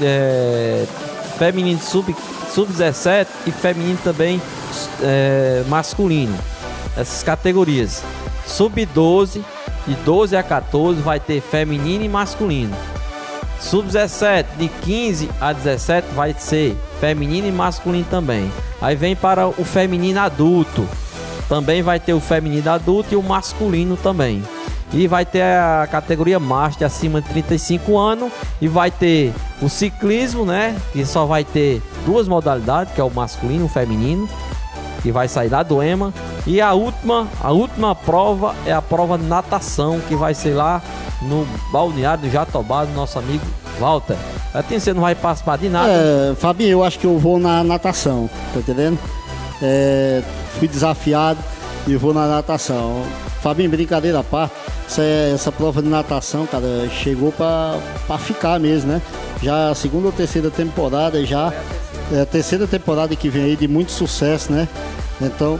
feminino sub-17 e feminino também masculino. Essas categorias. Sub-12, de 12 a 14, vai ter feminino e masculino. Sub-17, de 15 a 17, vai ser feminino e masculino também. Aí vem para o feminino adulto. Também vai ter o feminino adulto e o masculino também. E vai ter a categoria Master acima de 35 anos. E vai ter o ciclismo, né? Que só vai ter duas modalidades, que é o masculino e o feminino, que vai sair lá do EMA. E a última prova é a prova de natação, que vai ser lá no balneário do Jatobá, do nosso amigo Walter. Até você não vai participar de nada. Fabinho, eu acho que eu vou na natação, tá entendendo? Fui desafiado e vou na natação. Fabinho, brincadeira à parte, essa prova de natação, cara, chegou pra ficar mesmo, né? Já a segunda ou terceira temporada, a terceira temporada que vem aí de muito sucesso, né? Então,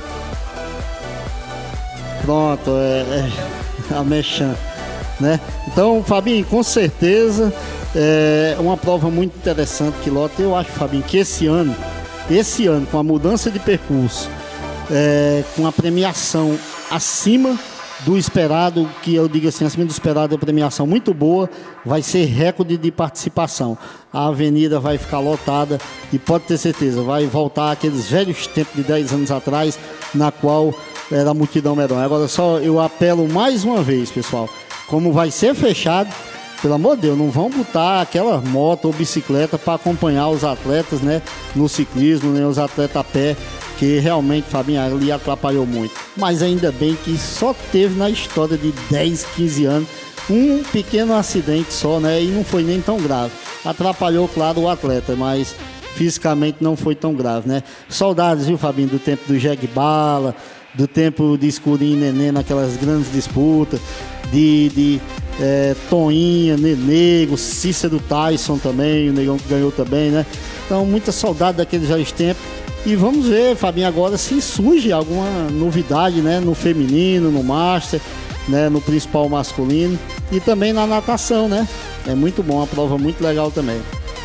pronto, a mexã, né? Então, Fabinho, com certeza é uma prova muito interessante que lota. Eu acho, Fabinho, que esse ano, com a mudança de percurso, com a premiação acima do esperado, que eu digo assim, acima do esperado, é premiação muito boa, vai ser recorde de participação. A avenida vai ficar lotada e pode ter certeza, vai voltar aqueles velhos tempos de 10 anos atrás, na qual era a multidão medonha. Agora só eu apelo mais uma vez, pessoal, como vai ser fechado, pelo amor de Deus, não vão botar aquela moto ou bicicleta para acompanhar os atletas, né, no ciclismo, nem os atletas a pé, que realmente, Fabinho, ali atrapalhou muito. Mas ainda bem que só teve na história de 10, 15 anos um pequeno acidente só, né, e não foi nem tão grave. Atrapalhou, claro, o atleta, mas fisicamente não foi tão grave, né. Saudades, viu, Fabinho, do tempo do Jegue Bala, do tempo de Escurinho e Nenê naquelas grandes disputas, de Toinha, Nenego, Cícero Tyson também, o Negão que ganhou também, né. Então, muita saudade daqueles velhos tempos. E vamos ver, Fabinho, agora se surge alguma novidade, né, no feminino, no Master, né, no principal masculino e também na natação, né. É muito bom, uma prova muito legal também.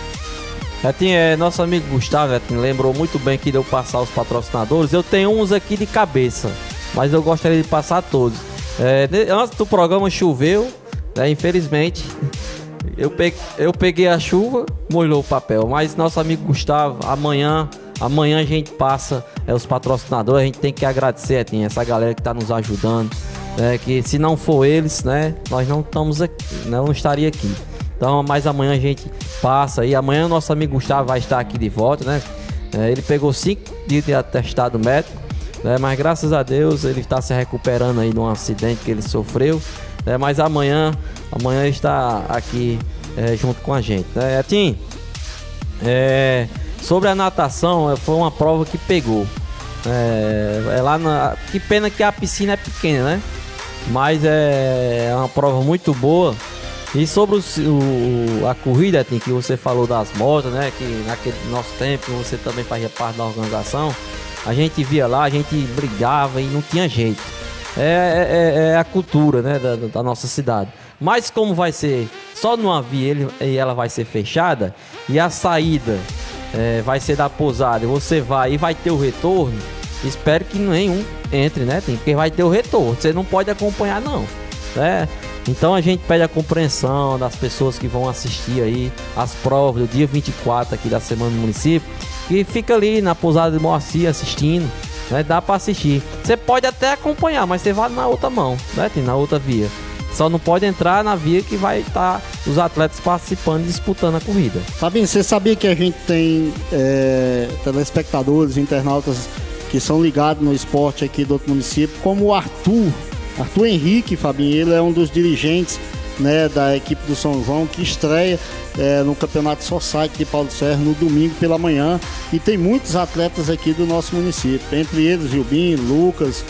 Nosso amigo Gustavo lembrou muito bem que deu passar os patrocinadores. Eu tenho uns aqui de cabeça, mas eu gostaria de passar todos. Antes do programa choveu, infelizmente. Eu peguei a chuva, molhou o papel. Mas nosso amigo Gustavo, amanhã a gente passa os patrocinadores. A gente tem que agradecer essa galera que está nos ajudando, que se não for eles, né, nós não estamos aqui, não estaria aqui. Então, mas amanhã a gente passa e amanhã o nosso amigo Gustavo vai estar aqui de volta, né? Ele pegou 5 dias de atestado médico, né? Mas graças a Deus ele está se recuperando aí de um acidente que ele sofreu, né? Mas amanhã está aqui junto com a gente, né? Tim, Sobre a natação, foi uma prova que pegou. Que pena que a piscina é pequena, né? Mas é uma prova muito boa. E sobre a corrida, que você falou das motos, né? Que naquele nosso tempo você também fazia parte da organização. A gente via lá, a gente brigava e não tinha jeito. É a cultura, né, da nossa cidade. Mas como vai ser só numa via e ela vai ser fechada, e a saída vai ser da pousada, você vai e vai ter o retorno, espero que nenhum entre, né? Porque vai ter o retorno, você não pode acompanhar não, né? Então a gente pede a compreensão das pessoas que vão assistir aí as provas do dia 24 aqui da Semana do Município, que fica ali na pousada de Moacir assistindo, né? Dá para assistir. Você pode até acompanhar, mas você vai na outra mão, né? Tem na outra via. Só não pode entrar na via que vai estar os atletas participando e disputando a corrida. Fabinho, você sabia que a gente tem telespectadores, internautas que são ligados no esporte aqui do outro município, como o Arthur Henrique, Fabinho, ele é um dos dirigentes, né, da equipe do São João, que estreia no Campeonato Society de Paulo Serra no domingo pela manhã, e tem muitos atletas aqui do nosso município, entre eles Gilbinho, Lucas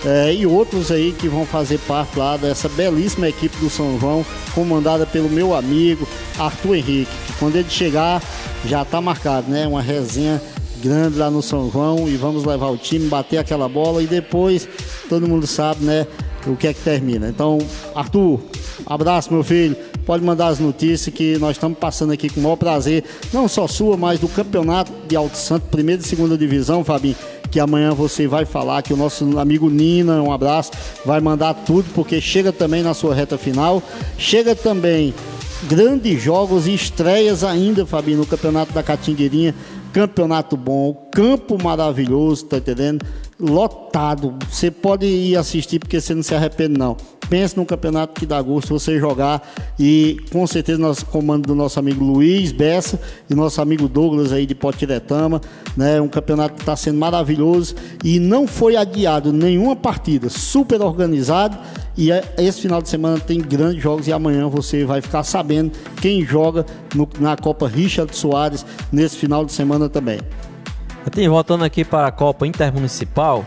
e outros aí que vão fazer parte lá dessa belíssima equipe do São João, comandada pelo meu amigo Arthur Henrique, que quando ele chegar já está marcado, né, uma resenha grande lá no São João, e vamos levar o time, bater aquela bola, e depois todo mundo sabe, né, o que é que termina. Então, Arthur, abraço, meu filho, pode mandar as notícias que nós estamos passando aqui com o maior prazer, não só sua, mas do Campeonato de Alto Santo, primeira e segunda divisão, Fabinho, que amanhã você vai falar, que o nosso amigo Nina, um abraço, vai mandar tudo, porque chega também na sua reta final, chega também grandes jogos e estreias ainda, Fabinho, no Campeonato da Catingueirinha, campeonato bom, campo maravilhoso, tá entendendo? Lotado, você pode ir assistir porque você não se arrepende não. Pense num campeonato que dá gosto você jogar, e com certeza nosso comando do nosso amigo Luiz Bessa e nosso amigo Douglas aí de Potiretama, né? Um campeonato que está sendo maravilhoso e não foi adiado nenhuma partida, super organizado, e esse final de semana tem grandes jogos, e amanhã você vai ficar sabendo quem joga na Copa Richard Soares nesse final de semana também. Voltando aqui para a Copa Intermunicipal,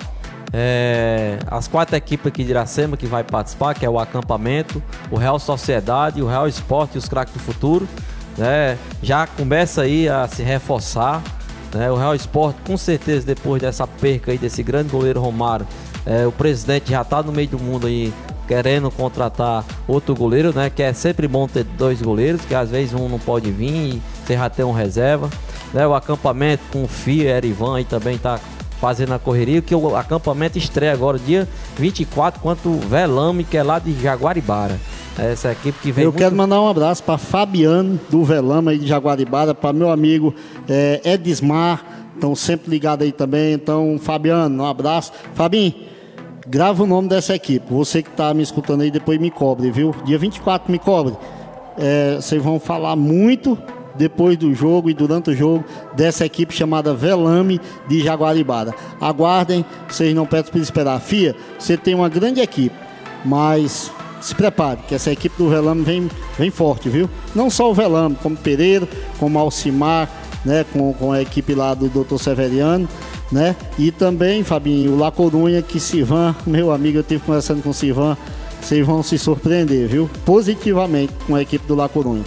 as 4 equipes aqui de Iracema que vai participar, que é o Acampamento, o Real Sociedade, o Real Esporte e os Craques do Futuro, né, já começa aí a se reforçar, né? O Real Esporte, com certeza, depois dessa perca aí desse grande goleiro Romário, o presidente já está no meio do mundo aí querendo contratar outro goleiro, né? Que é sempre bom ter 2 goleiros, que às vezes um não pode vir e você já tem um reserva, né? O Acampamento com o Fio e Erivan aí também tá fazendo a correria, que o Acampamento estreia agora dia 24 contra o Velame, que é lá de Jaguaribara. Essa equipe que vem. Quero mandar um abraço para Fabiano do Velame aí de Jaguaribara, para meu amigo Edismar, estão sempre ligados aí também. Então, Fabiano, um abraço. Fabinho, grava o nome dessa equipe. Você que está me escutando aí, depois me cobre, viu? Dia 24 me cobre. Vocês vão falar muito depois do jogo e durante o jogo dessa equipe chamada Velame de Jaguaribara. Aguardem, vocês não pedem para esperar. Fia, você tem uma grande equipe, mas se prepare, que essa equipe do Velame vem forte, viu? Não só o Velame, como Pereira, como Alcimar, né? Com a equipe lá do Dr. Severiano, né? E também, Fabinho, o La Corunha, que Sivan, meu amigo, eu estive conversando com o Sivan, vocês vão se surpreender, viu? Positivamente com a equipe do La Corunha.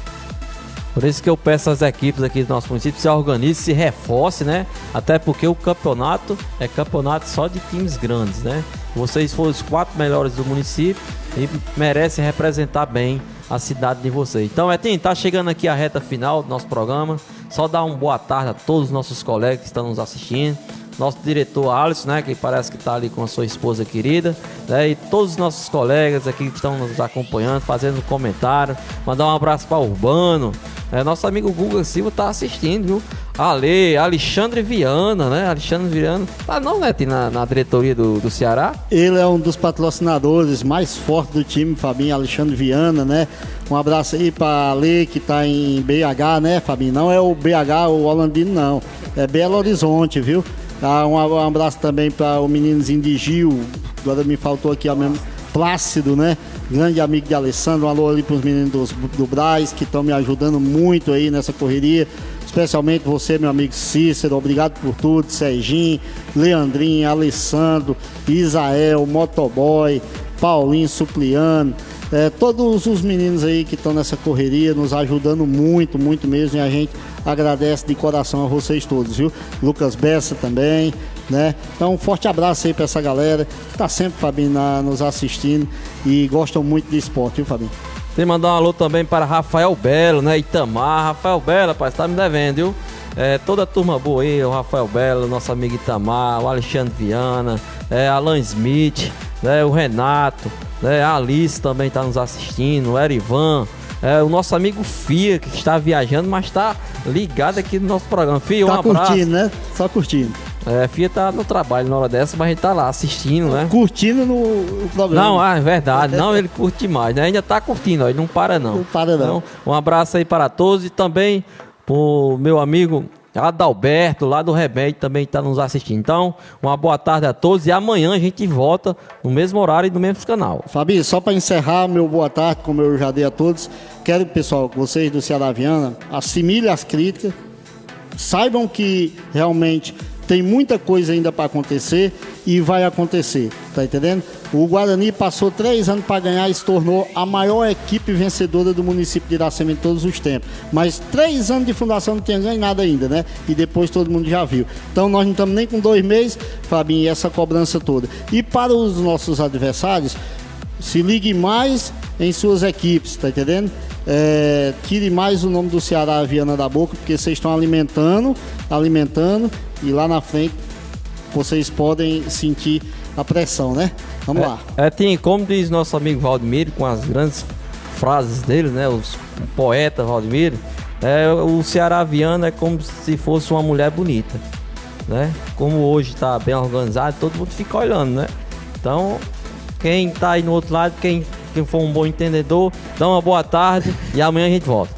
Por isso que eu peço às equipes aqui do nosso município se organizem, se reforce, né? Até porque o campeonato é campeonato só de times grandes, né? Vocês foram os 4 melhores do município e merecem representar bem a cidade de vocês. Então, Etinho, tá chegando aqui a reta final do nosso programa. Só dar uma boa tarde a todos os nossos colegas que estão nos assistindo. Nosso diretor Alisson, né, que parece que está ali com a sua esposa querida, né, e todos os nossos colegas aqui que estão nos acompanhando, fazendo comentário. Mandar um abraço para Urbano. Nosso amigo Guga Silva está assistindo, viu? Alexandre Viana, né? Alexandre Viana. Ah, não, né? Tem na diretoria do Ceará. Ele é um dos patrocinadores mais fortes do time, Fabinho, Alexandre Viana, né? Um abraço aí para Ale, que está em BH, né, Fabinho? Não é o BH, o holandino, não. É Belo Horizonte, viu? Um abraço também para o meninozinho de Gil. Agora me faltou aqui ó, mesmo. Plácido, né? Grande amigo de Alessandro. Um alô ali para os meninos do Braz, que estão me ajudando muito aí nessa correria. Os especialmente você, meu amigo Cícero, obrigado por tudo, Serginho, Leandrinho, Alessandro, Isael, Motoboy, Paulinho, Supliano, todos os meninos aí que estão nessa correria, nos ajudando muito, muito mesmo, e a gente agradece de coração a vocês todos, viu? Lucas Bessa também, né? Então um forte abraço aí para essa galera que tá sempre, Fabinho, nos assistindo e gostam muito de esporte, viu, Fabinho? Tem que mandar um alô também para Rafael Belo, né? Itamar. Rafael Belo, rapaz, tá me devendo, viu? Toda a turma boa aí, o Rafael Belo, nosso amigo Itamar, o Alexandre Viana, Alan Smith, o Renato, a Alice também tá nos assistindo, o Erivan, o nosso amigo Fia, que está viajando, mas tá ligado aqui no nosso programa. Fia, um abraço. Tá curtindo, né? Só curtindo. Fia tá no trabalho na hora dessa, mas a gente tá lá assistindo, né? Curtindo no programa. Não, é verdade. Não, ele curte mais, né? Ainda tá curtindo, ó, ele não para não. Não para não. Então, um abraço aí para todos e também pro meu amigo Adalberto, lá do Remédio, também tá nos assistindo. Então, uma boa tarde a todos e amanhã a gente volta no mesmo horário e no mesmo canal. Fabinho, só para encerrar meu boa tarde, como eu já dei a todos, quero, pessoal, que vocês do Cearaviana assimilem as críticas, saibam que realmente tem muita coisa ainda para acontecer e vai acontecer, tá entendendo? O Guarani passou 3 anos para ganhar e se tornou a maior equipe vencedora do município de Iracema em todos os tempos. Mas 3 anos de fundação não tinha ganho nada ainda, né? E depois todo mundo já viu. Então nós não estamos nem com 2 meses, Fabinho, e essa cobrança toda. E para os nossos adversários, se ligue mais em suas equipes, tá entendendo? Tire mais o nome do Ceará Viana da boca, porque vocês estão alimentando, e lá na frente vocês podem sentir a pressão, né? Vamos lá. Tem, como diz nosso amigo Valdemiro, com as grandes frases dele, né? O poeta Valdemiro, o Ceará Viana é como se fosse uma mulher bonita, né? Como hoje está bem organizado, todo mundo fica olhando, né? Então, quem tá aí no outro lado, quem for um bom entendedor, dá uma boa tarde e amanhã a gente volta.